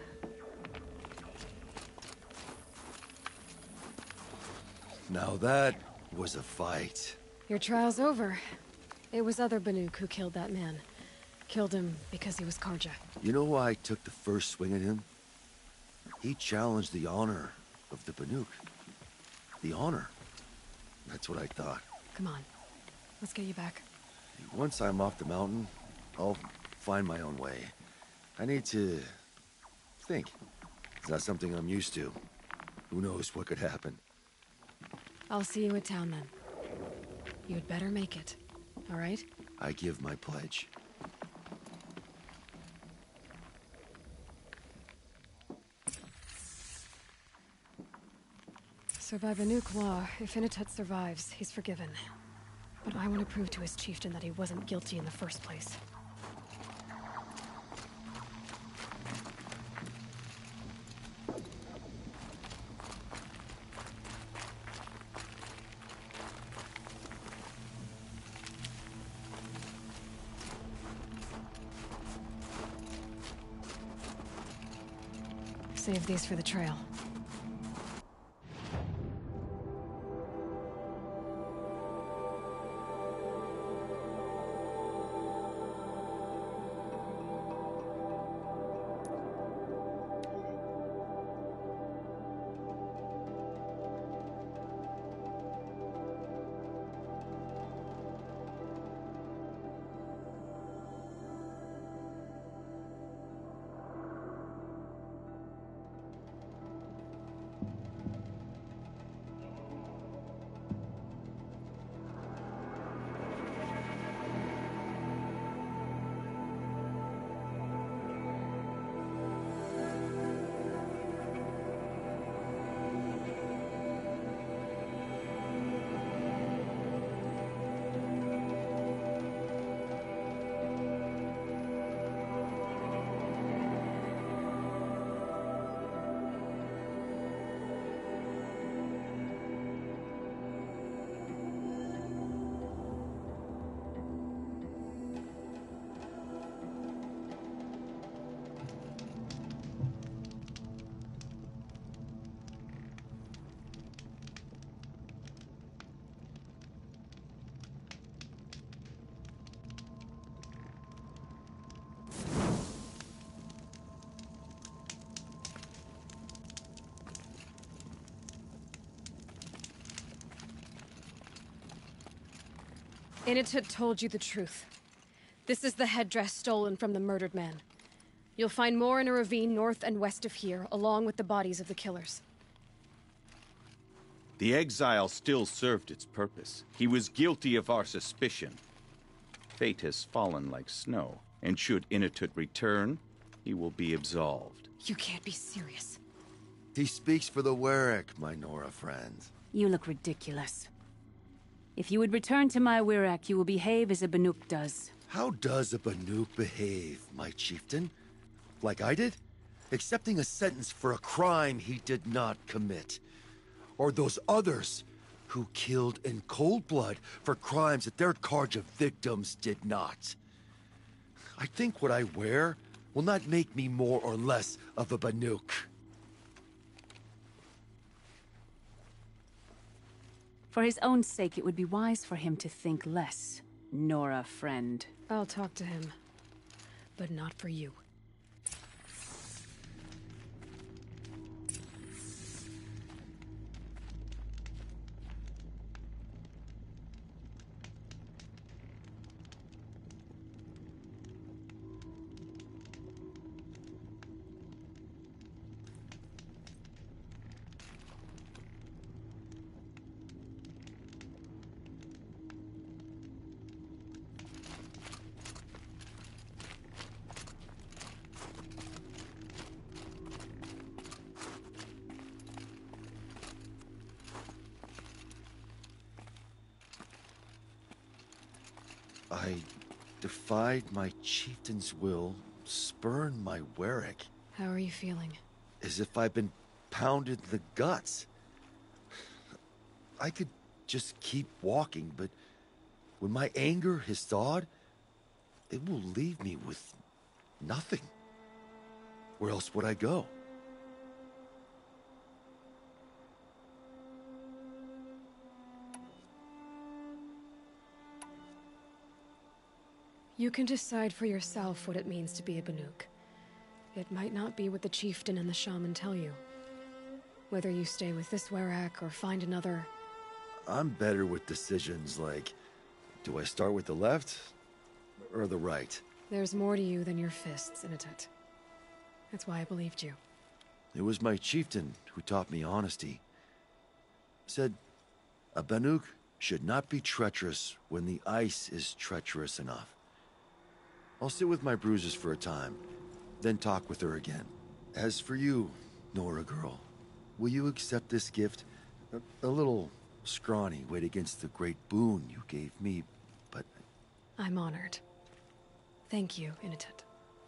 Now that was a fight. Your trial's over. It was other Banuk who killed that man. Killed him because he was Karja. You know why I took the first swing at him? He challenged the honor of the Banuk. The honor. That's what I thought. Come on. Let's get you back. Once I'm off the mountain, I'll find my own way. I need to... think. It's not something I'm used to. Who knows what could happen. I'll see you at town then. You'd better make it. All right? I give my pledge. So by Banuk law, if Inatut survives, he's forgiven. But I want to prove to his chieftain that he wasn't guilty in the first place. Save these for the trail. Inatut told you the truth. This is the headdress stolen from the murdered man. You'll find more in a ravine north and west of here, along with the bodies of the killers. The exile still served its purpose. He was guilty of our suspicion. Fate has fallen like snow, and should Inatut return, he will be absolved. You can't be serious. He speaks for the Warwick, my Nora friend. You look ridiculous. If you would return to my Wirac, you will behave as a Banuk does. How does a Banuk behave, my chieftain? Like I did? Accepting a sentence for a crime he did not commit. Or those others who killed in cold blood for crimes that their Karja victims did not. I think what I wear will not make me more or less of a Banuk. For his own sake, it would be wise for him to think less, Nora friend. I'll talk to him. But not for you. I defied my chieftain's will, spurned my Warwick. How are you feeling? As if I've been pounded in the guts. I could just keep walking, but when my anger has thawed, it will leave me with nothing. Where else would I go? You can decide for yourself what it means to be a Banuk. It might not be what the chieftain and the shaman tell you. Whether you stay with this Werak or find another... I'm better with decisions like, do I start with the left or the right? There's more to you than your fists, Inatet. That's why I believed you. It was my chieftain who taught me honesty. Said, a Banuk should not be treacherous when the ice is treacherous enough. I'll sit with my bruises for a time, then talk with her again. As for you, Nora girl, will you accept this gift? A, a little scrawny weighed against the great boon you gave me, but... I'm honored. Thank you, Inatet.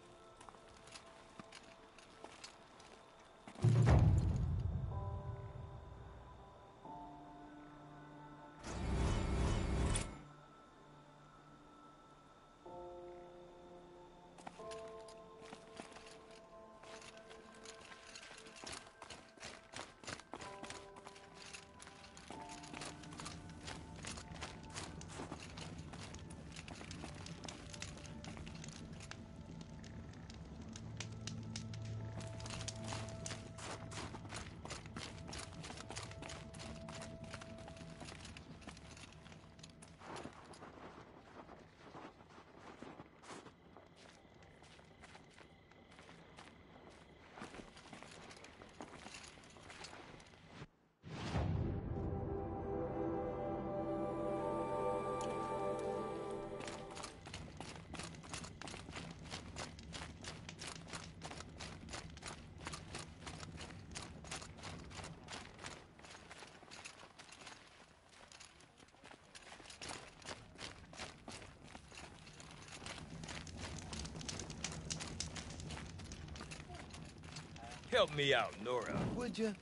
Help me out, Nora, would you?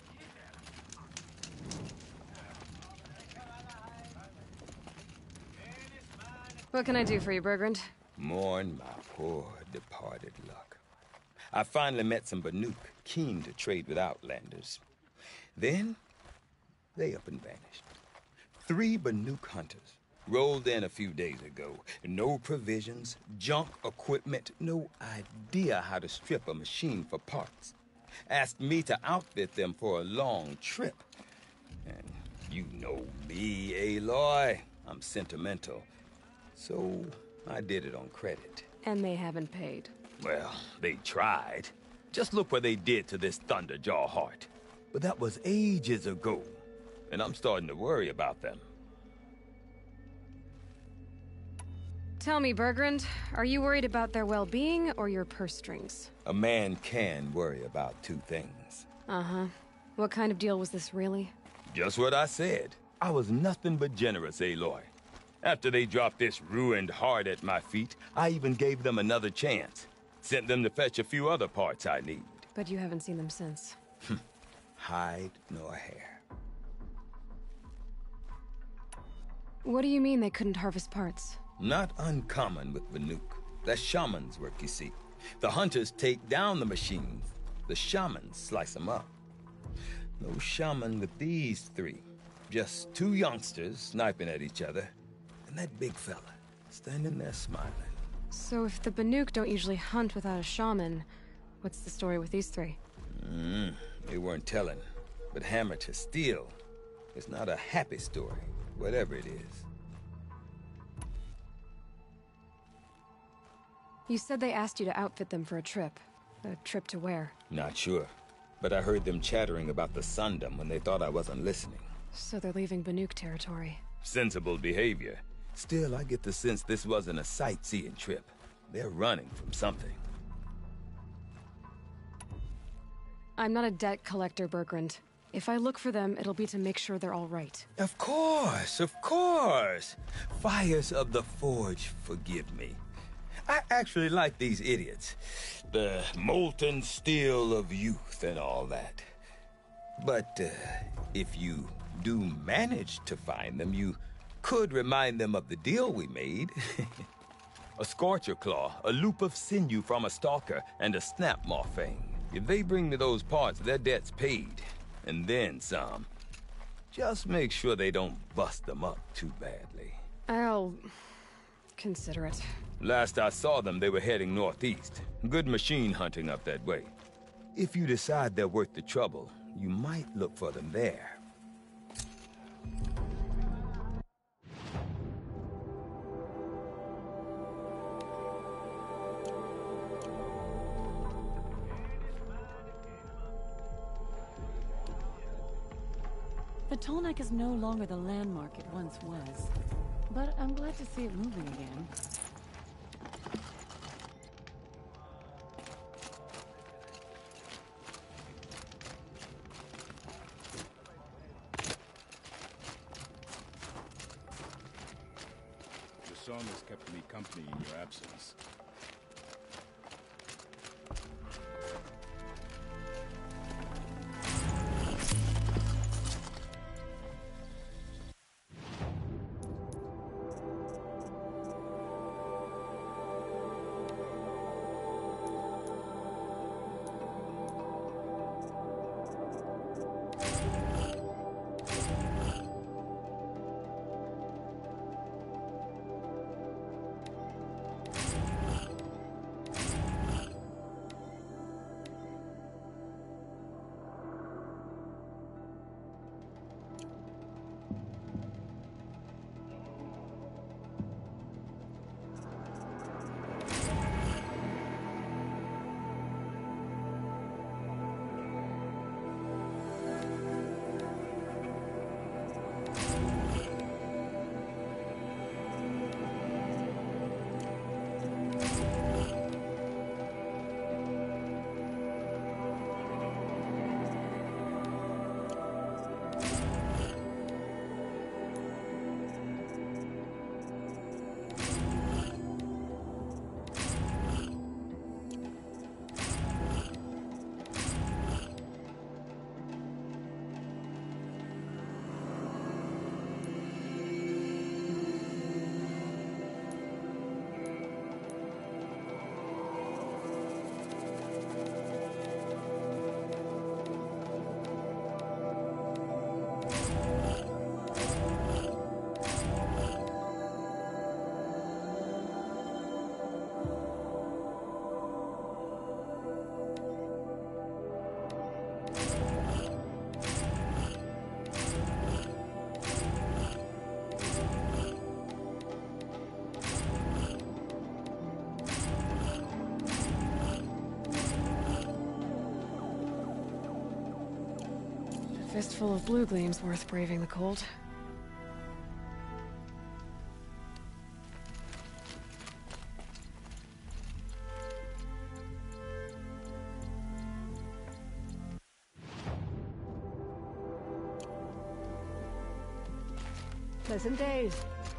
What can I do for you, Bergrand? Mourn my poor departed luck. I finally met some Banuk, keen to trade with Outlanders. Then, they up and vanished. Three Banuk hunters rolled in a few days ago. No provisions, junk equipment, no idea how to strip a machine for parts. Asked me to outfit them for a long trip. And you know me, Aloy. I'm sentimental. So I did it on credit. And they haven't paid. Well, they tried. Just look what they did to this Thunderjaw heart. But that was ages ago. And I'm starting to worry about them. Tell me, Bergrand, are you worried about their well-being or your purse strings? A man can worry about two things. Uh-huh. What kind of deal was this, really? Just what I said. I was nothing but generous, Aloy. After they dropped this ruined heart at my feet, I even gave them another chance. Sent them to fetch a few other parts I need. But you haven't seen them since. Hide nor hair. What do you mean they couldn't harvest parts? Not uncommon with Banuk. That's shaman's work, you see. The hunters take down the machines. The shamans slice them up. No shaman with these three. Just two youngsters sniping at each other. And that big fella, standing there smiling. So if the Banuk don't usually hunt without a shaman, what's the story with these three? Mm, they weren't telling. But hammer to steel. It's not a happy story, whatever it is. You said they asked you to outfit them for a trip. A trip to where? Not sure. But I heard them chattering about the Sundom when they thought I wasn't listening. So they're leaving Banuk territory. Sensible behavior. Still, I get the sense this wasn't a sightseeing trip. They're running from something. I'm not a debt collector, Bergrand. If I look for them, it'll be to make sure they're all right. Of course, of course. Fires of the Forge, forgive me. I actually like these idiots. The molten steel of youth and all that. But uh, if you do manage to find them, you could remind them of the deal we made. A Scorcher Claw, a loop of sinew from a stalker, and a Snapmaw fang. If they bring me those parts, their debt's paid. And then some. Just make sure they don't bust them up too badly. I'll... consider it. Last I saw them, they were heading northeast. Good machine hunting up that way. If you decide they're worth the trouble, you might look for them there. The Tallneck is no longer the landmark it once was. But I'm glad to see it moving again. The song has kept me company in your absence. Fistful of blue gleam's worth braving the cold. Pleasant days.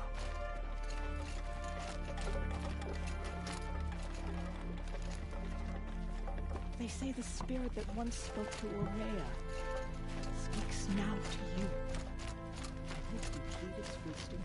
They say the spirit that once spoke to Aurea speaks now to you. I hope you heed its wisdom.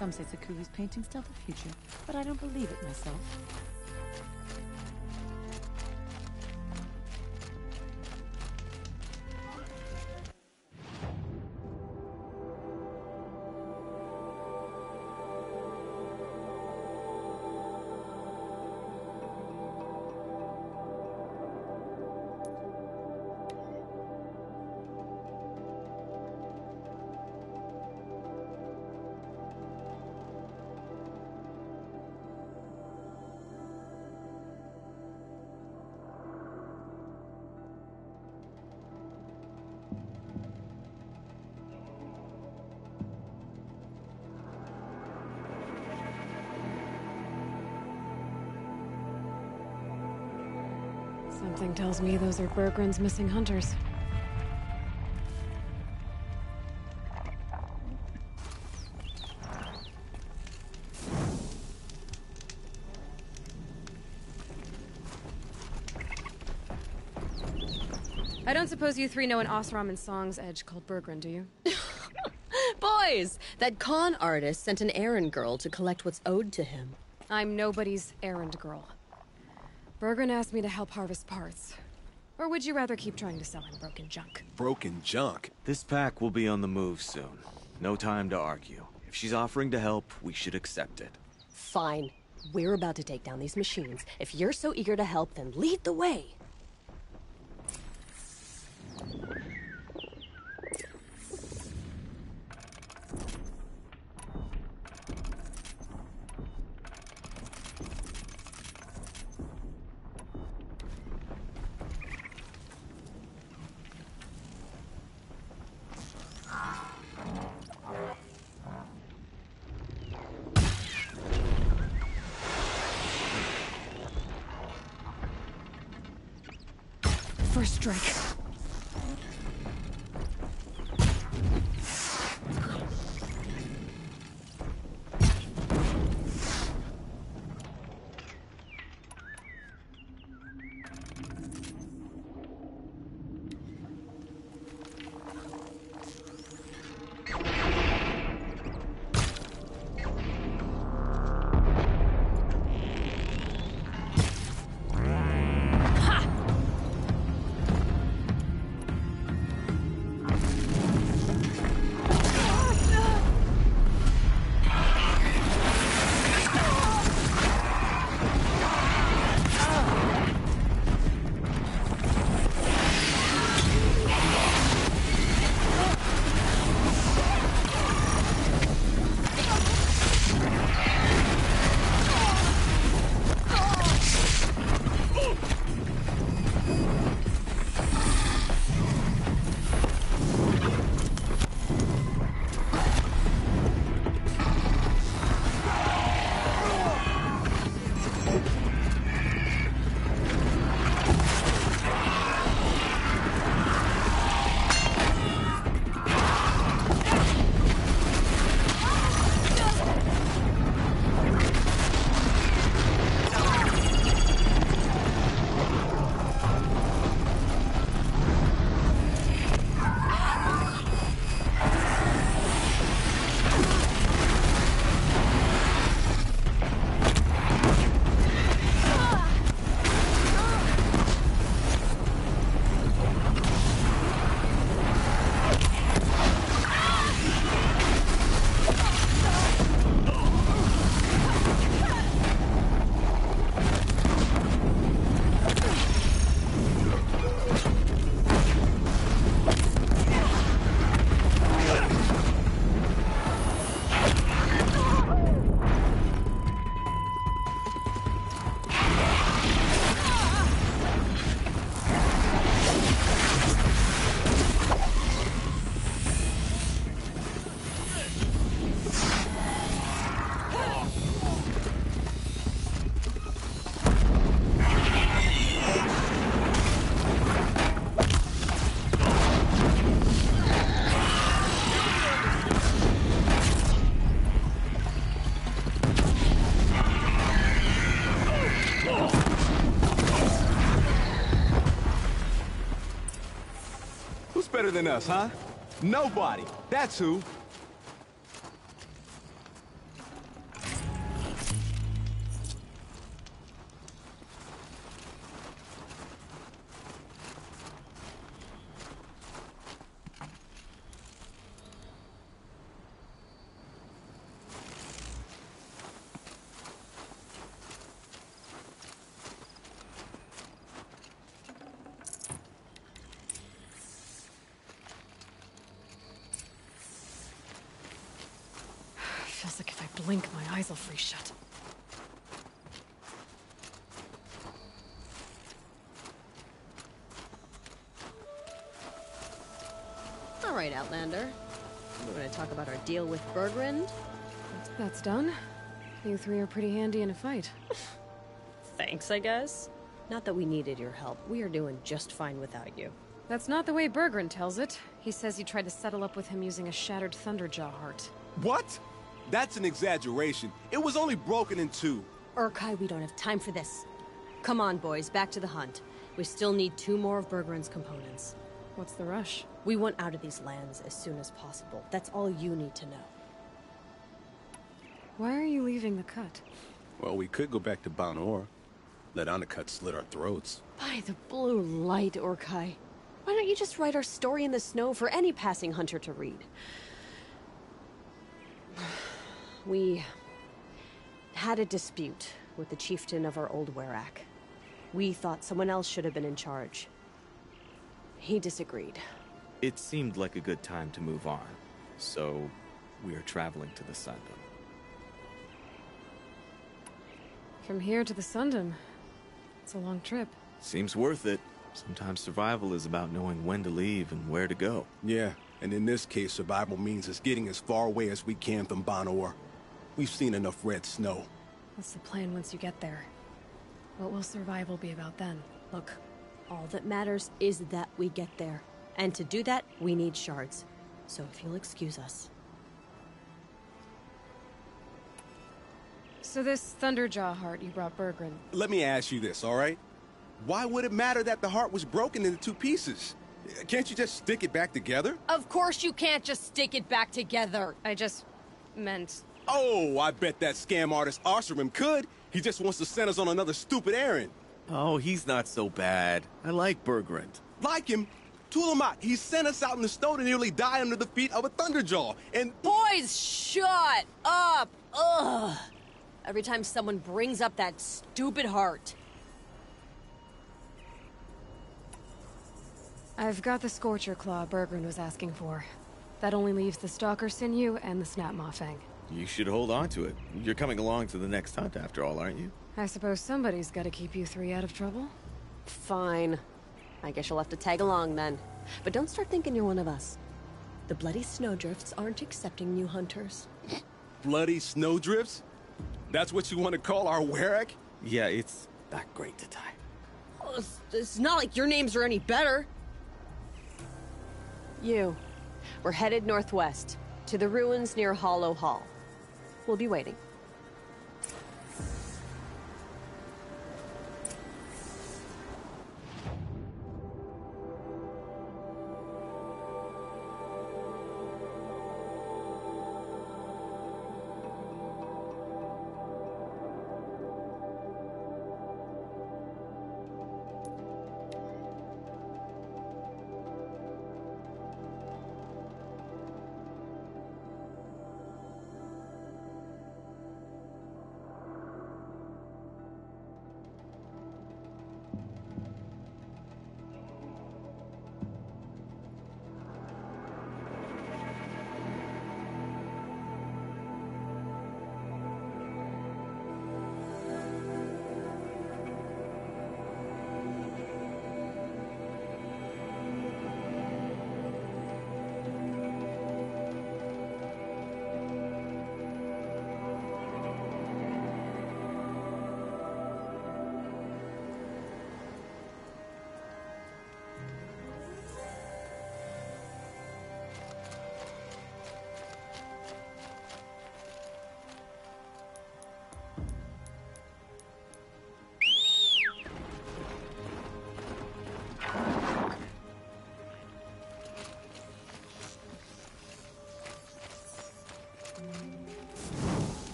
Some say Sakugi's paintings tell the future, but I don't believe it myself. Something tells me those are Bergren's missing hunters. I don't suppose you three know an Osram and Song's edge called Bergren, do you? Boys! That con artist sent an errand girl to collect what's owed to him. I'm nobody's errand girl. Bergren asked me to help harvest parts. Or would you rather keep trying to sell him broken junk? Broken junk? This pack will be on the move soon. No time to argue. If she's offering to help, we should accept it. Fine. We're about to take down these machines. If you're so eager to help, then lead the way. First strike. Better than us, huh? Nobody. That's who. blink, my eyes will freeze shut. All right, Outlander. We're gonna talk about our deal with Bergrund. That's done. You three are pretty handy in a fight. Thanks, I guess. Not that we needed your help. We are doing just fine without you. That's not the way Bergrund tells it. He says you tried to settle up with him using a shattered Thunderjaw heart. What? That's an exaggeration. It was only broken in two. Urkai, we don't have time for this. Come on, boys, back to the hunt. We still need two more of Bergrund's components. What's the rush? We want out of these lands as soon as possible. That's all you need to know. Why are you leaving the cut? Well, we could go back to Ban-Or. Let Anacut slit our throats. By the blue light, Urkai. Why don't you just write our story in the snow for any passing hunter to read? We had a dispute with the chieftain of our old Werak. We thought someone else should have been in charge. He disagreed. It seemed like a good time to move on, so we are traveling to the Sundom. From here to the Sundom. It's a long trip. Seems worth it. Sometimes survival is about knowing when to leave and where to go. Yeah, and in this case, survival means us getting as far away as we can from Ban-Or. We've seen enough red snow. What's the plan once you get there? What will survival be about then? Look, all that matters is that we get there. And to do that, we need shards. So if you'll excuse us. So this Thunderjaw heart you brought Bergrund. Let me ask you this, all right? Why would it matter that the heart was broken into two pieces? Can't you just stick it back together? Of course you can't just stick it back together. I just meant... Oh, I bet that scam artist Arsarim could. He just wants to send us on another stupid errand. Oh, he's not so bad. I like Bergrund. Like him? Tulamat, he sent us out in the snow to nearly die under the feet of a Thunderjaw, and... Boys, shut up! Ugh! Every time someone brings up that stupid heart. I've got the Scorcher Claw Bergrund was asking for. That only leaves the Stalker Sinew and the Snap Maw Fang. You should hold on to it. You're coming along to the next hunt after all, aren't you? I suppose somebody's gotta keep you three out of trouble. Fine. I guess you'll have to tag along then. But don't start thinking you're one of us. The Bloody Snowdrifts aren't accepting new hunters. Bloody Snowdrifts? That's what you want to call our Werak? Yeah, it's not great to tie. Oh, it's, it's not like your names are any better. You. We're headed northwest, to the ruins near Hollow Hall. We'll be waiting.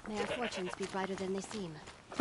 May our fortunes be brighter than they seem.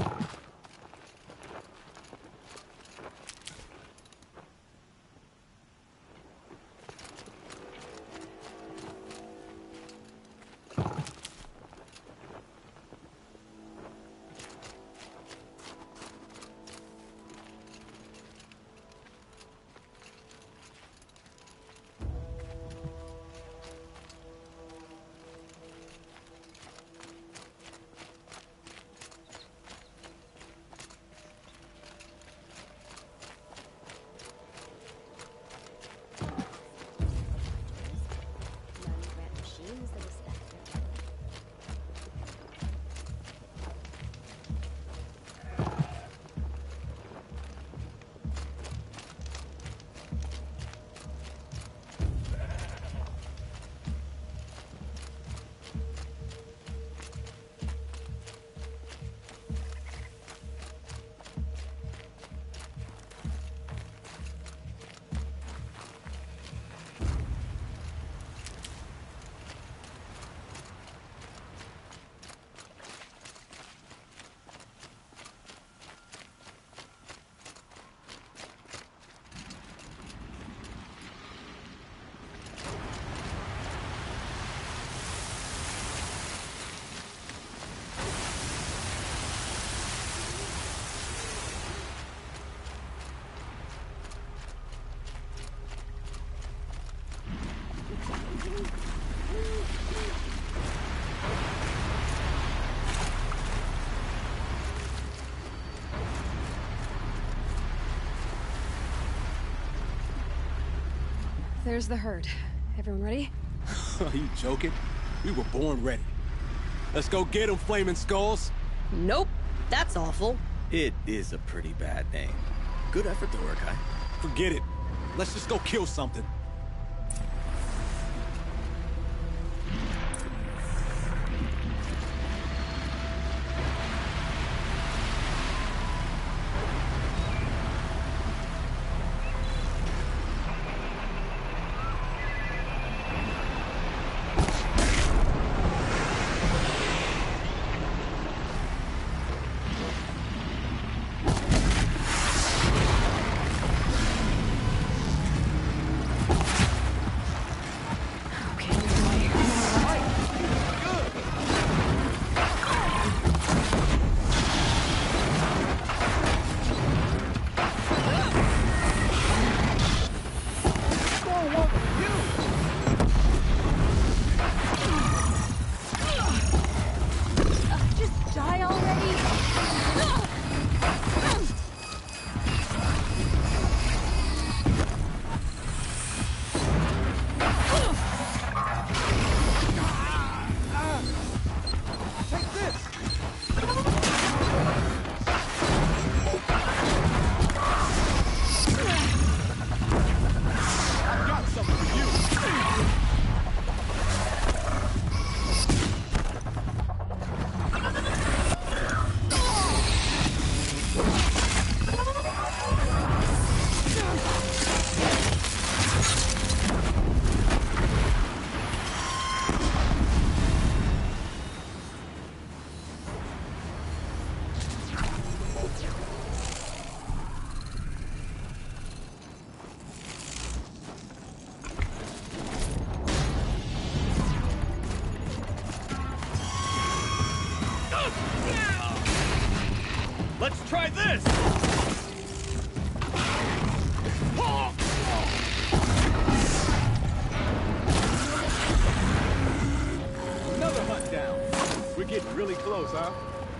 There's the herd. Everyone ready? Are you joking? We were born ready. Let's go get them, Flaming Skulls! Nope. That's awful. It is a pretty bad name. Good effort though, Urkai. Forget it. Let's just go kill something. Let's try this! Another hunt down. We're getting really close, huh?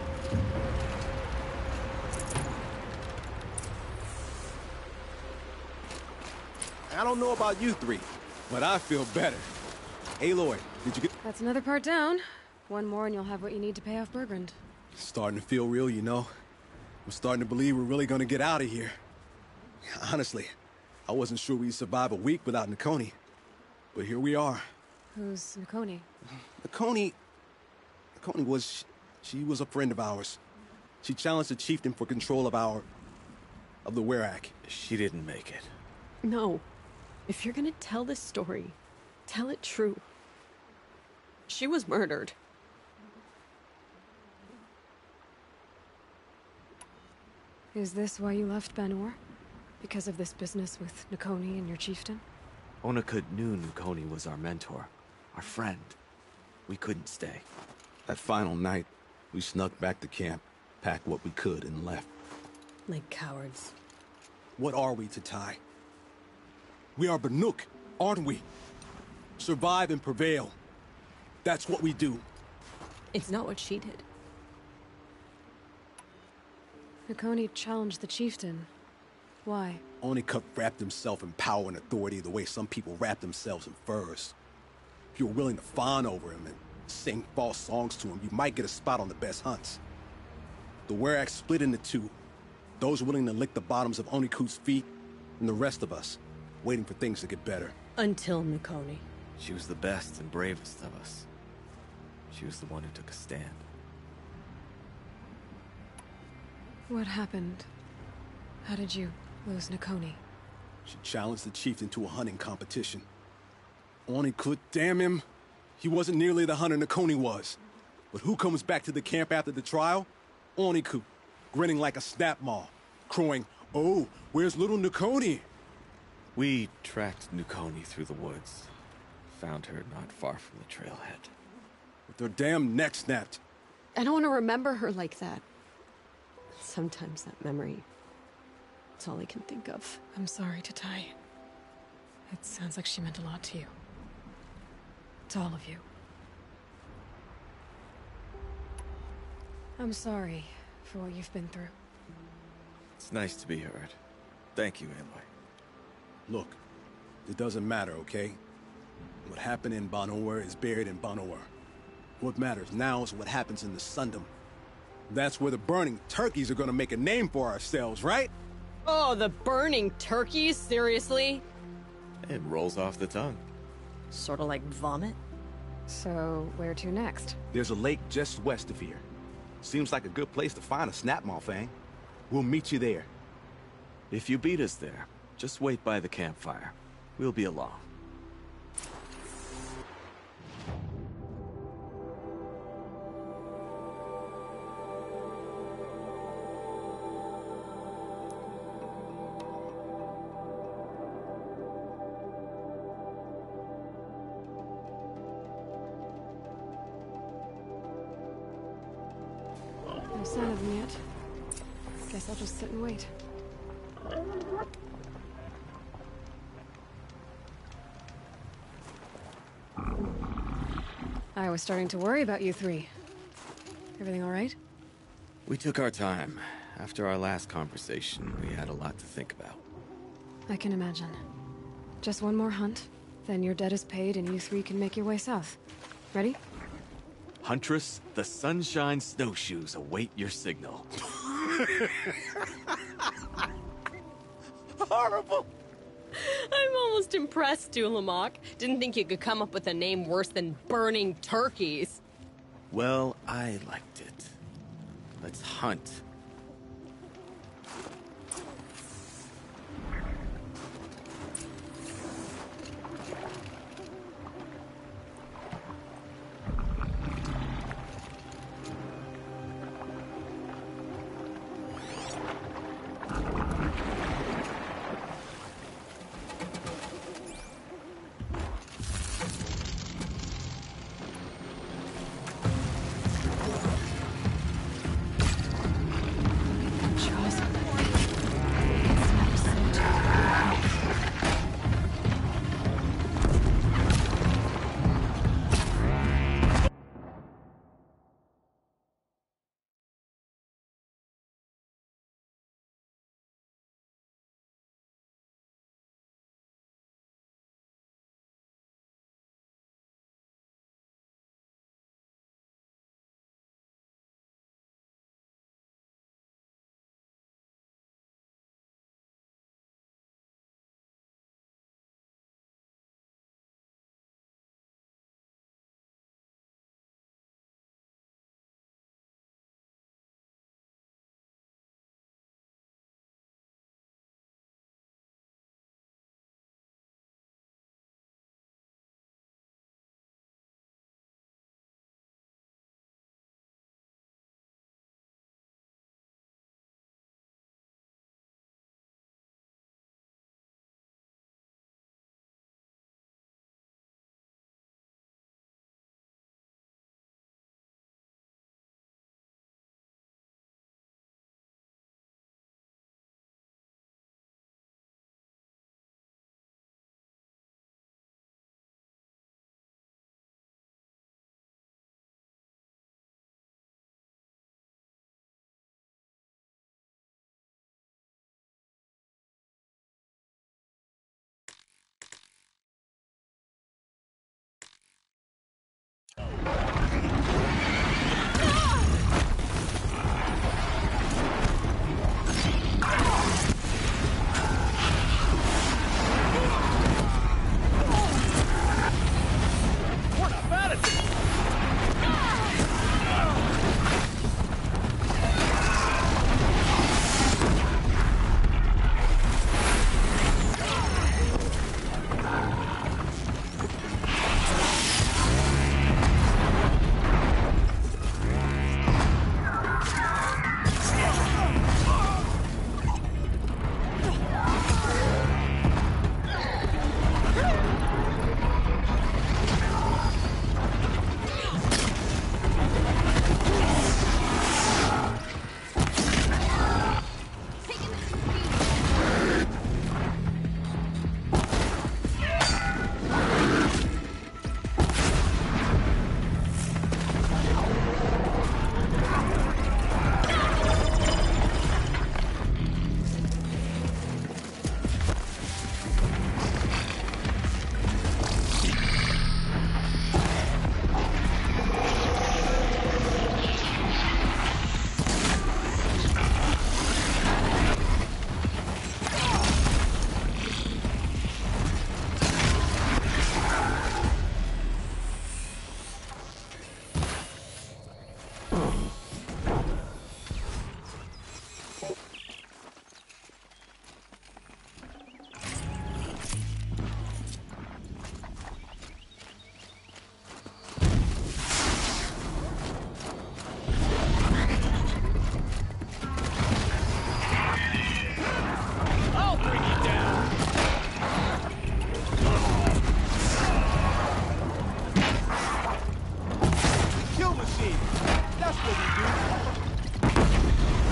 I don't know about you three, but I feel better. Aloy, did you get... That's another part down. One more and you'll have what you need to pay off Bergrand. Starting to feel real, you know. I'm starting to believe we're really gonna get out of here. Honestly, I wasn't sure we'd survive a week without Nakoni. But here we are. Who's Nakoni? Nakoni... Nakoni was... She was a friend of ours. She challenged the chieftain for control of our... of the Werak. She didn't make it. No. If you're gonna tell this story, tell it true. She was murdered. Is this why you left Banor? Because of this business with Nakoni and your chieftain? Onakut knew Nakoni was our mentor, our friend. We couldn't stay. That final night, we snuck back to camp, packed what we could, and left. Like cowards. What are we to Ty? We are Banuk, aren't we? Survive and prevail. That's what we do. It's not what she did. Nakoni challenged the chieftain. Why? Onakut wrapped himself in power and authority the way some people wrap themselves in furs. If you're willing to fawn over him and sing false songs to him, you might get a spot on the best hunts. The Werak split into two. Those willing to lick the bottoms of Onakut's feet, and the rest of us, waiting for things to get better. Until Nakoni. She was the best and bravest of us. She was the one who took a stand. What happened? How did you lose Nakoni? She challenged the chieftain to a hunting competition. Onakut, damn him! He wasn't nearly the hunter Nakoni was. But who comes back to the camp after the trial? Onakut, grinning like a snap maw, crowing, "Oh, where's little Nakoni?" We tracked Nakoni through the woods. Found her not far from the trailhead. With her damn neck snapped. I don't want to remember her like that. Sometimes that memory, it's all I can think of. I'm sorry to Ty. It sounds like she meant a lot to you. To all of you. I'm sorry for what you've been through. It's nice to be heard. Thank you, Aloy. Look, it doesn't matter, okay? What happened in Banor is buried in Banor. What matters now is what happens in the Sundom. That's where the burning turkeys are gonna make a name for ourselves, right? Oh, the burning turkeys? Seriously? It rolls off the tongue. Sort of like vomit? So, where to next? There's a lake just west of here. Seems like a good place to find a snapmaw fang. We'll meet you there. If you beat us there, just wait by the campfire. We'll be along. No sign of them yet. Guess I'll just sit and wait. I was starting to worry about you three. Everything all right? We took our time. After our last conversation, we had a lot to think about. I can imagine. Just one more hunt, then your debt is paid and you three can make your way south. Ready? Huntress, the Sunshine Snowshoes await your signal. Horrible! I'm almost impressed, Dulamok. Didn't think you could come up with a name worse than burning turkeys. Well, I liked it. Let's hunt. Hey, that's what we do.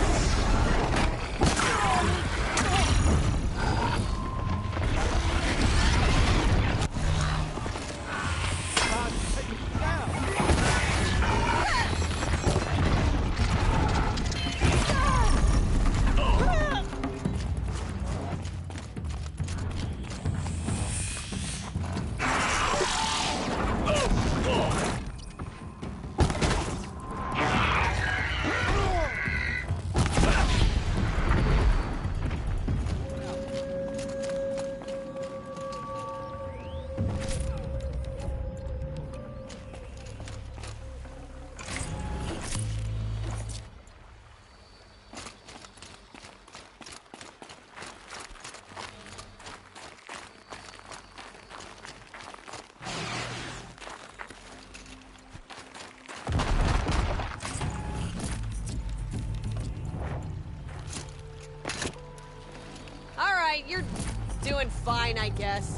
You're doing fine, I guess.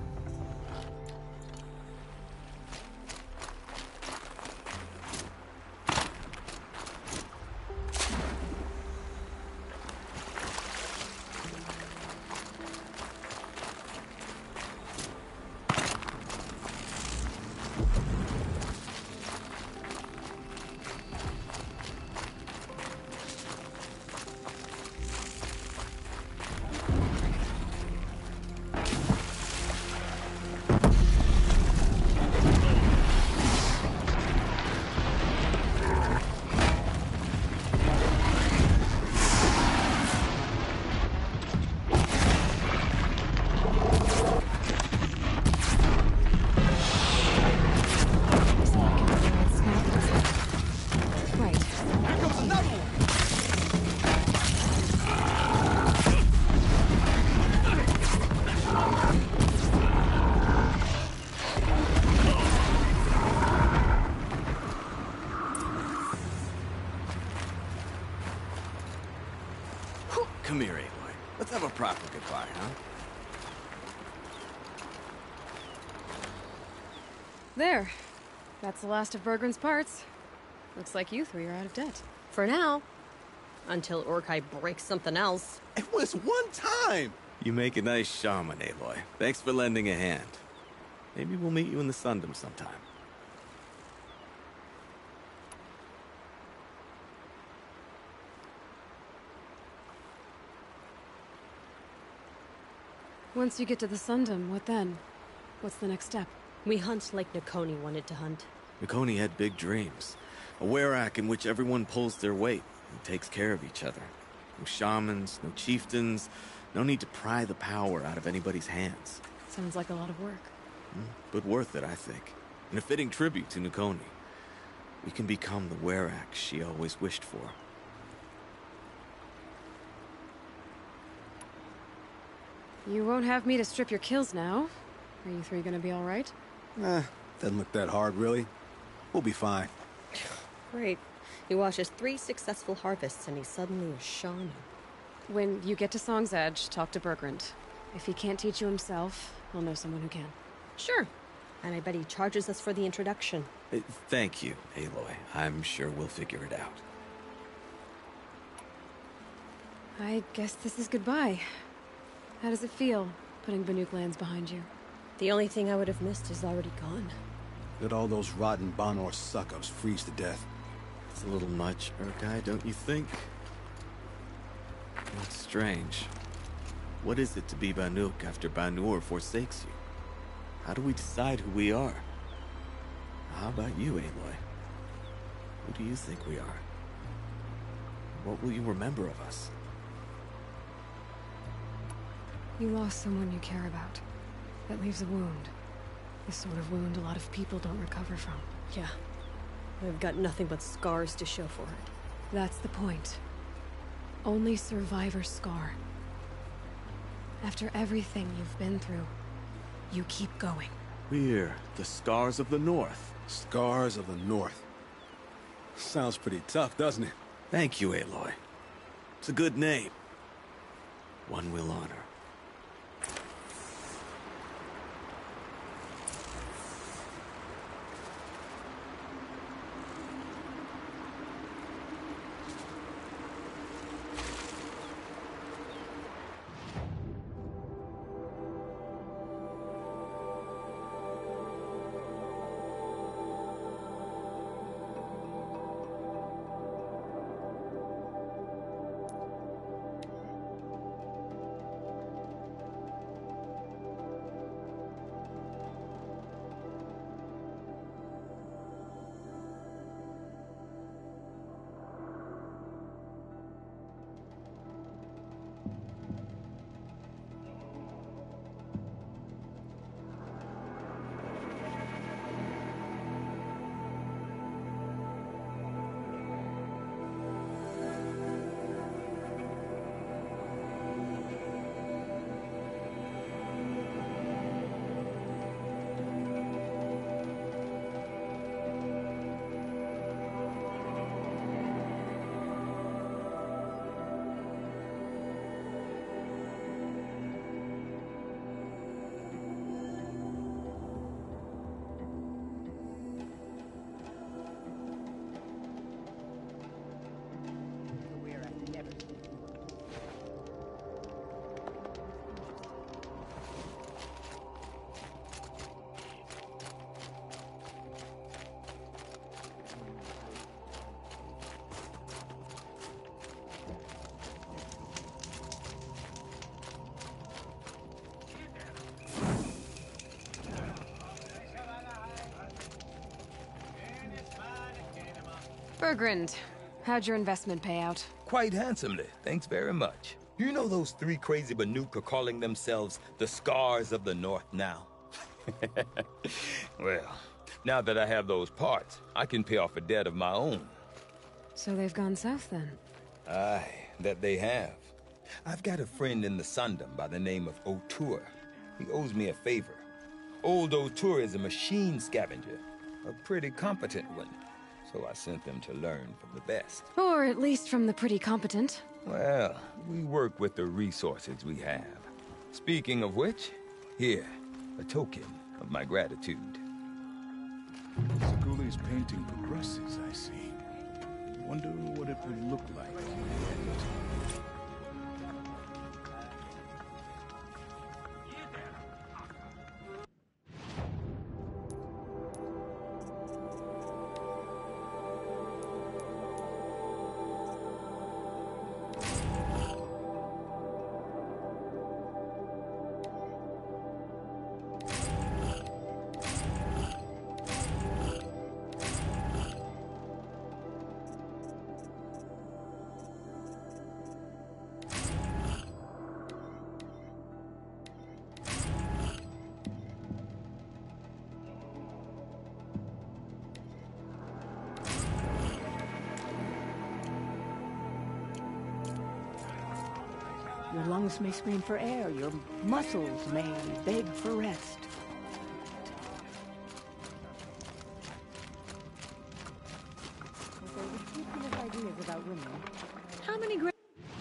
Come here, Aloy. Let's have a proper goodbye, huh? There. That's the last of Bergren's parts. Looks like you three are out of debt. For now. Until Urkai breaks something else. It was one time! You make a nice shaman, Aloy. Thanks for lending a hand. Maybe we'll meet you in the Sundom sometime. Once you get to the Sundom, what then? What's the next step? We hunt like Nakoni wanted to hunt. Nakoni had big dreams. A Werak in which everyone pulls their weight and takes care of each other. No shamans, no chieftains, no need to pry the power out of anybody's hands. Sounds like a lot of work. Mm, but worth it, I think. And a fitting tribute to Nakoni. We can become the Werak she always wished for. You won't have me to strip your kills now. Are you three gonna be alright? Eh, doesn't look that hard, really. We'll be fine. Great. He watches three successful harvests and he's suddenly a shaman. When you get to Song's Edge, talk to Bergrand. If he can't teach you himself, we'll know someone who can. Sure. And I bet he charges us for the introduction. Uh, thank you, Aloy. I'm sure we'll figure it out. I guess this is goodbye. How does it feel, putting Banuk lands behind you? The only thing I would have missed is already gone. Let all those rotten Banor suck-ups freeze to death. It's a little much, Urkai, don't you think? That's strange. What is it to be Banuk after Banur forsakes you? How do we decide who we are? How about you, Aloy? Who do you think we are? What will you remember of us? You lost someone you care about. That leaves a wound. The sort of wound a lot of people don't recover from. Yeah. I've got nothing but scars to show for it. That's the point. Only survivor's scar. After everything you've been through, you keep going. We're the Scars of the North. Scars of the North. Sounds pretty tough, doesn't it? Thank you, Aloy. It's a good name. One we'll honor. Bergrand, how'd your investment pay out? Quite handsomely, thanks very much. You know those three crazy Banuk are calling themselves the Scars of the North now? Well, now that I have those parts, I can pay off a debt of my own. So they've gone south then? Aye, that they have. I've got a friend in the Sundom by the name of O'Toole. He owes me a favor. Old O'Toole is a machine scavenger, a pretty competent one. So I sent them to learn from the best. Or at least from the pretty competent. Well, we work with the resources we have. Speaking of which, here, a token of my gratitude. Seguli's painting progresses, I see. Wonder what it would look like in the end. Your lungs may scream for air, your muscles may beg for rest. But there were ridiculous ideas about women. How many great...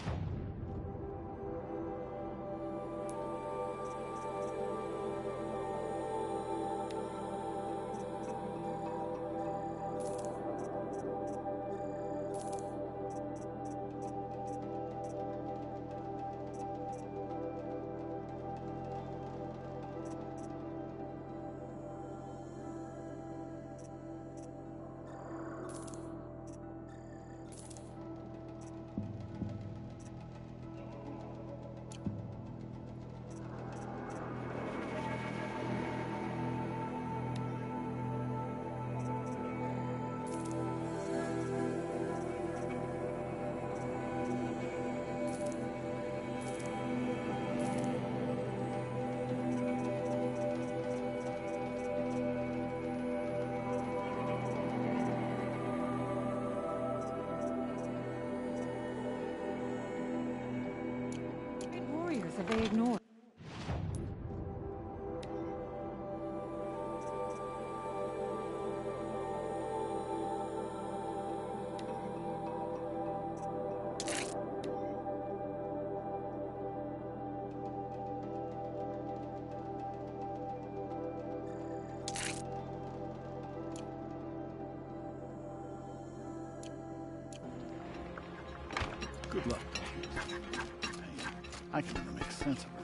Have they ignored? Good luck. I can never make sense of it.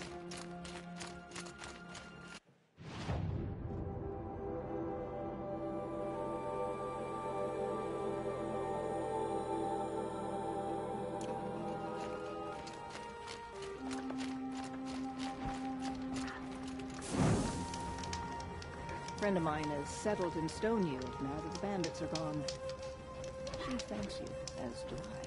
A friend of mine is settled in Stoneyield now that the bandits are gone. She thanks you, as do I.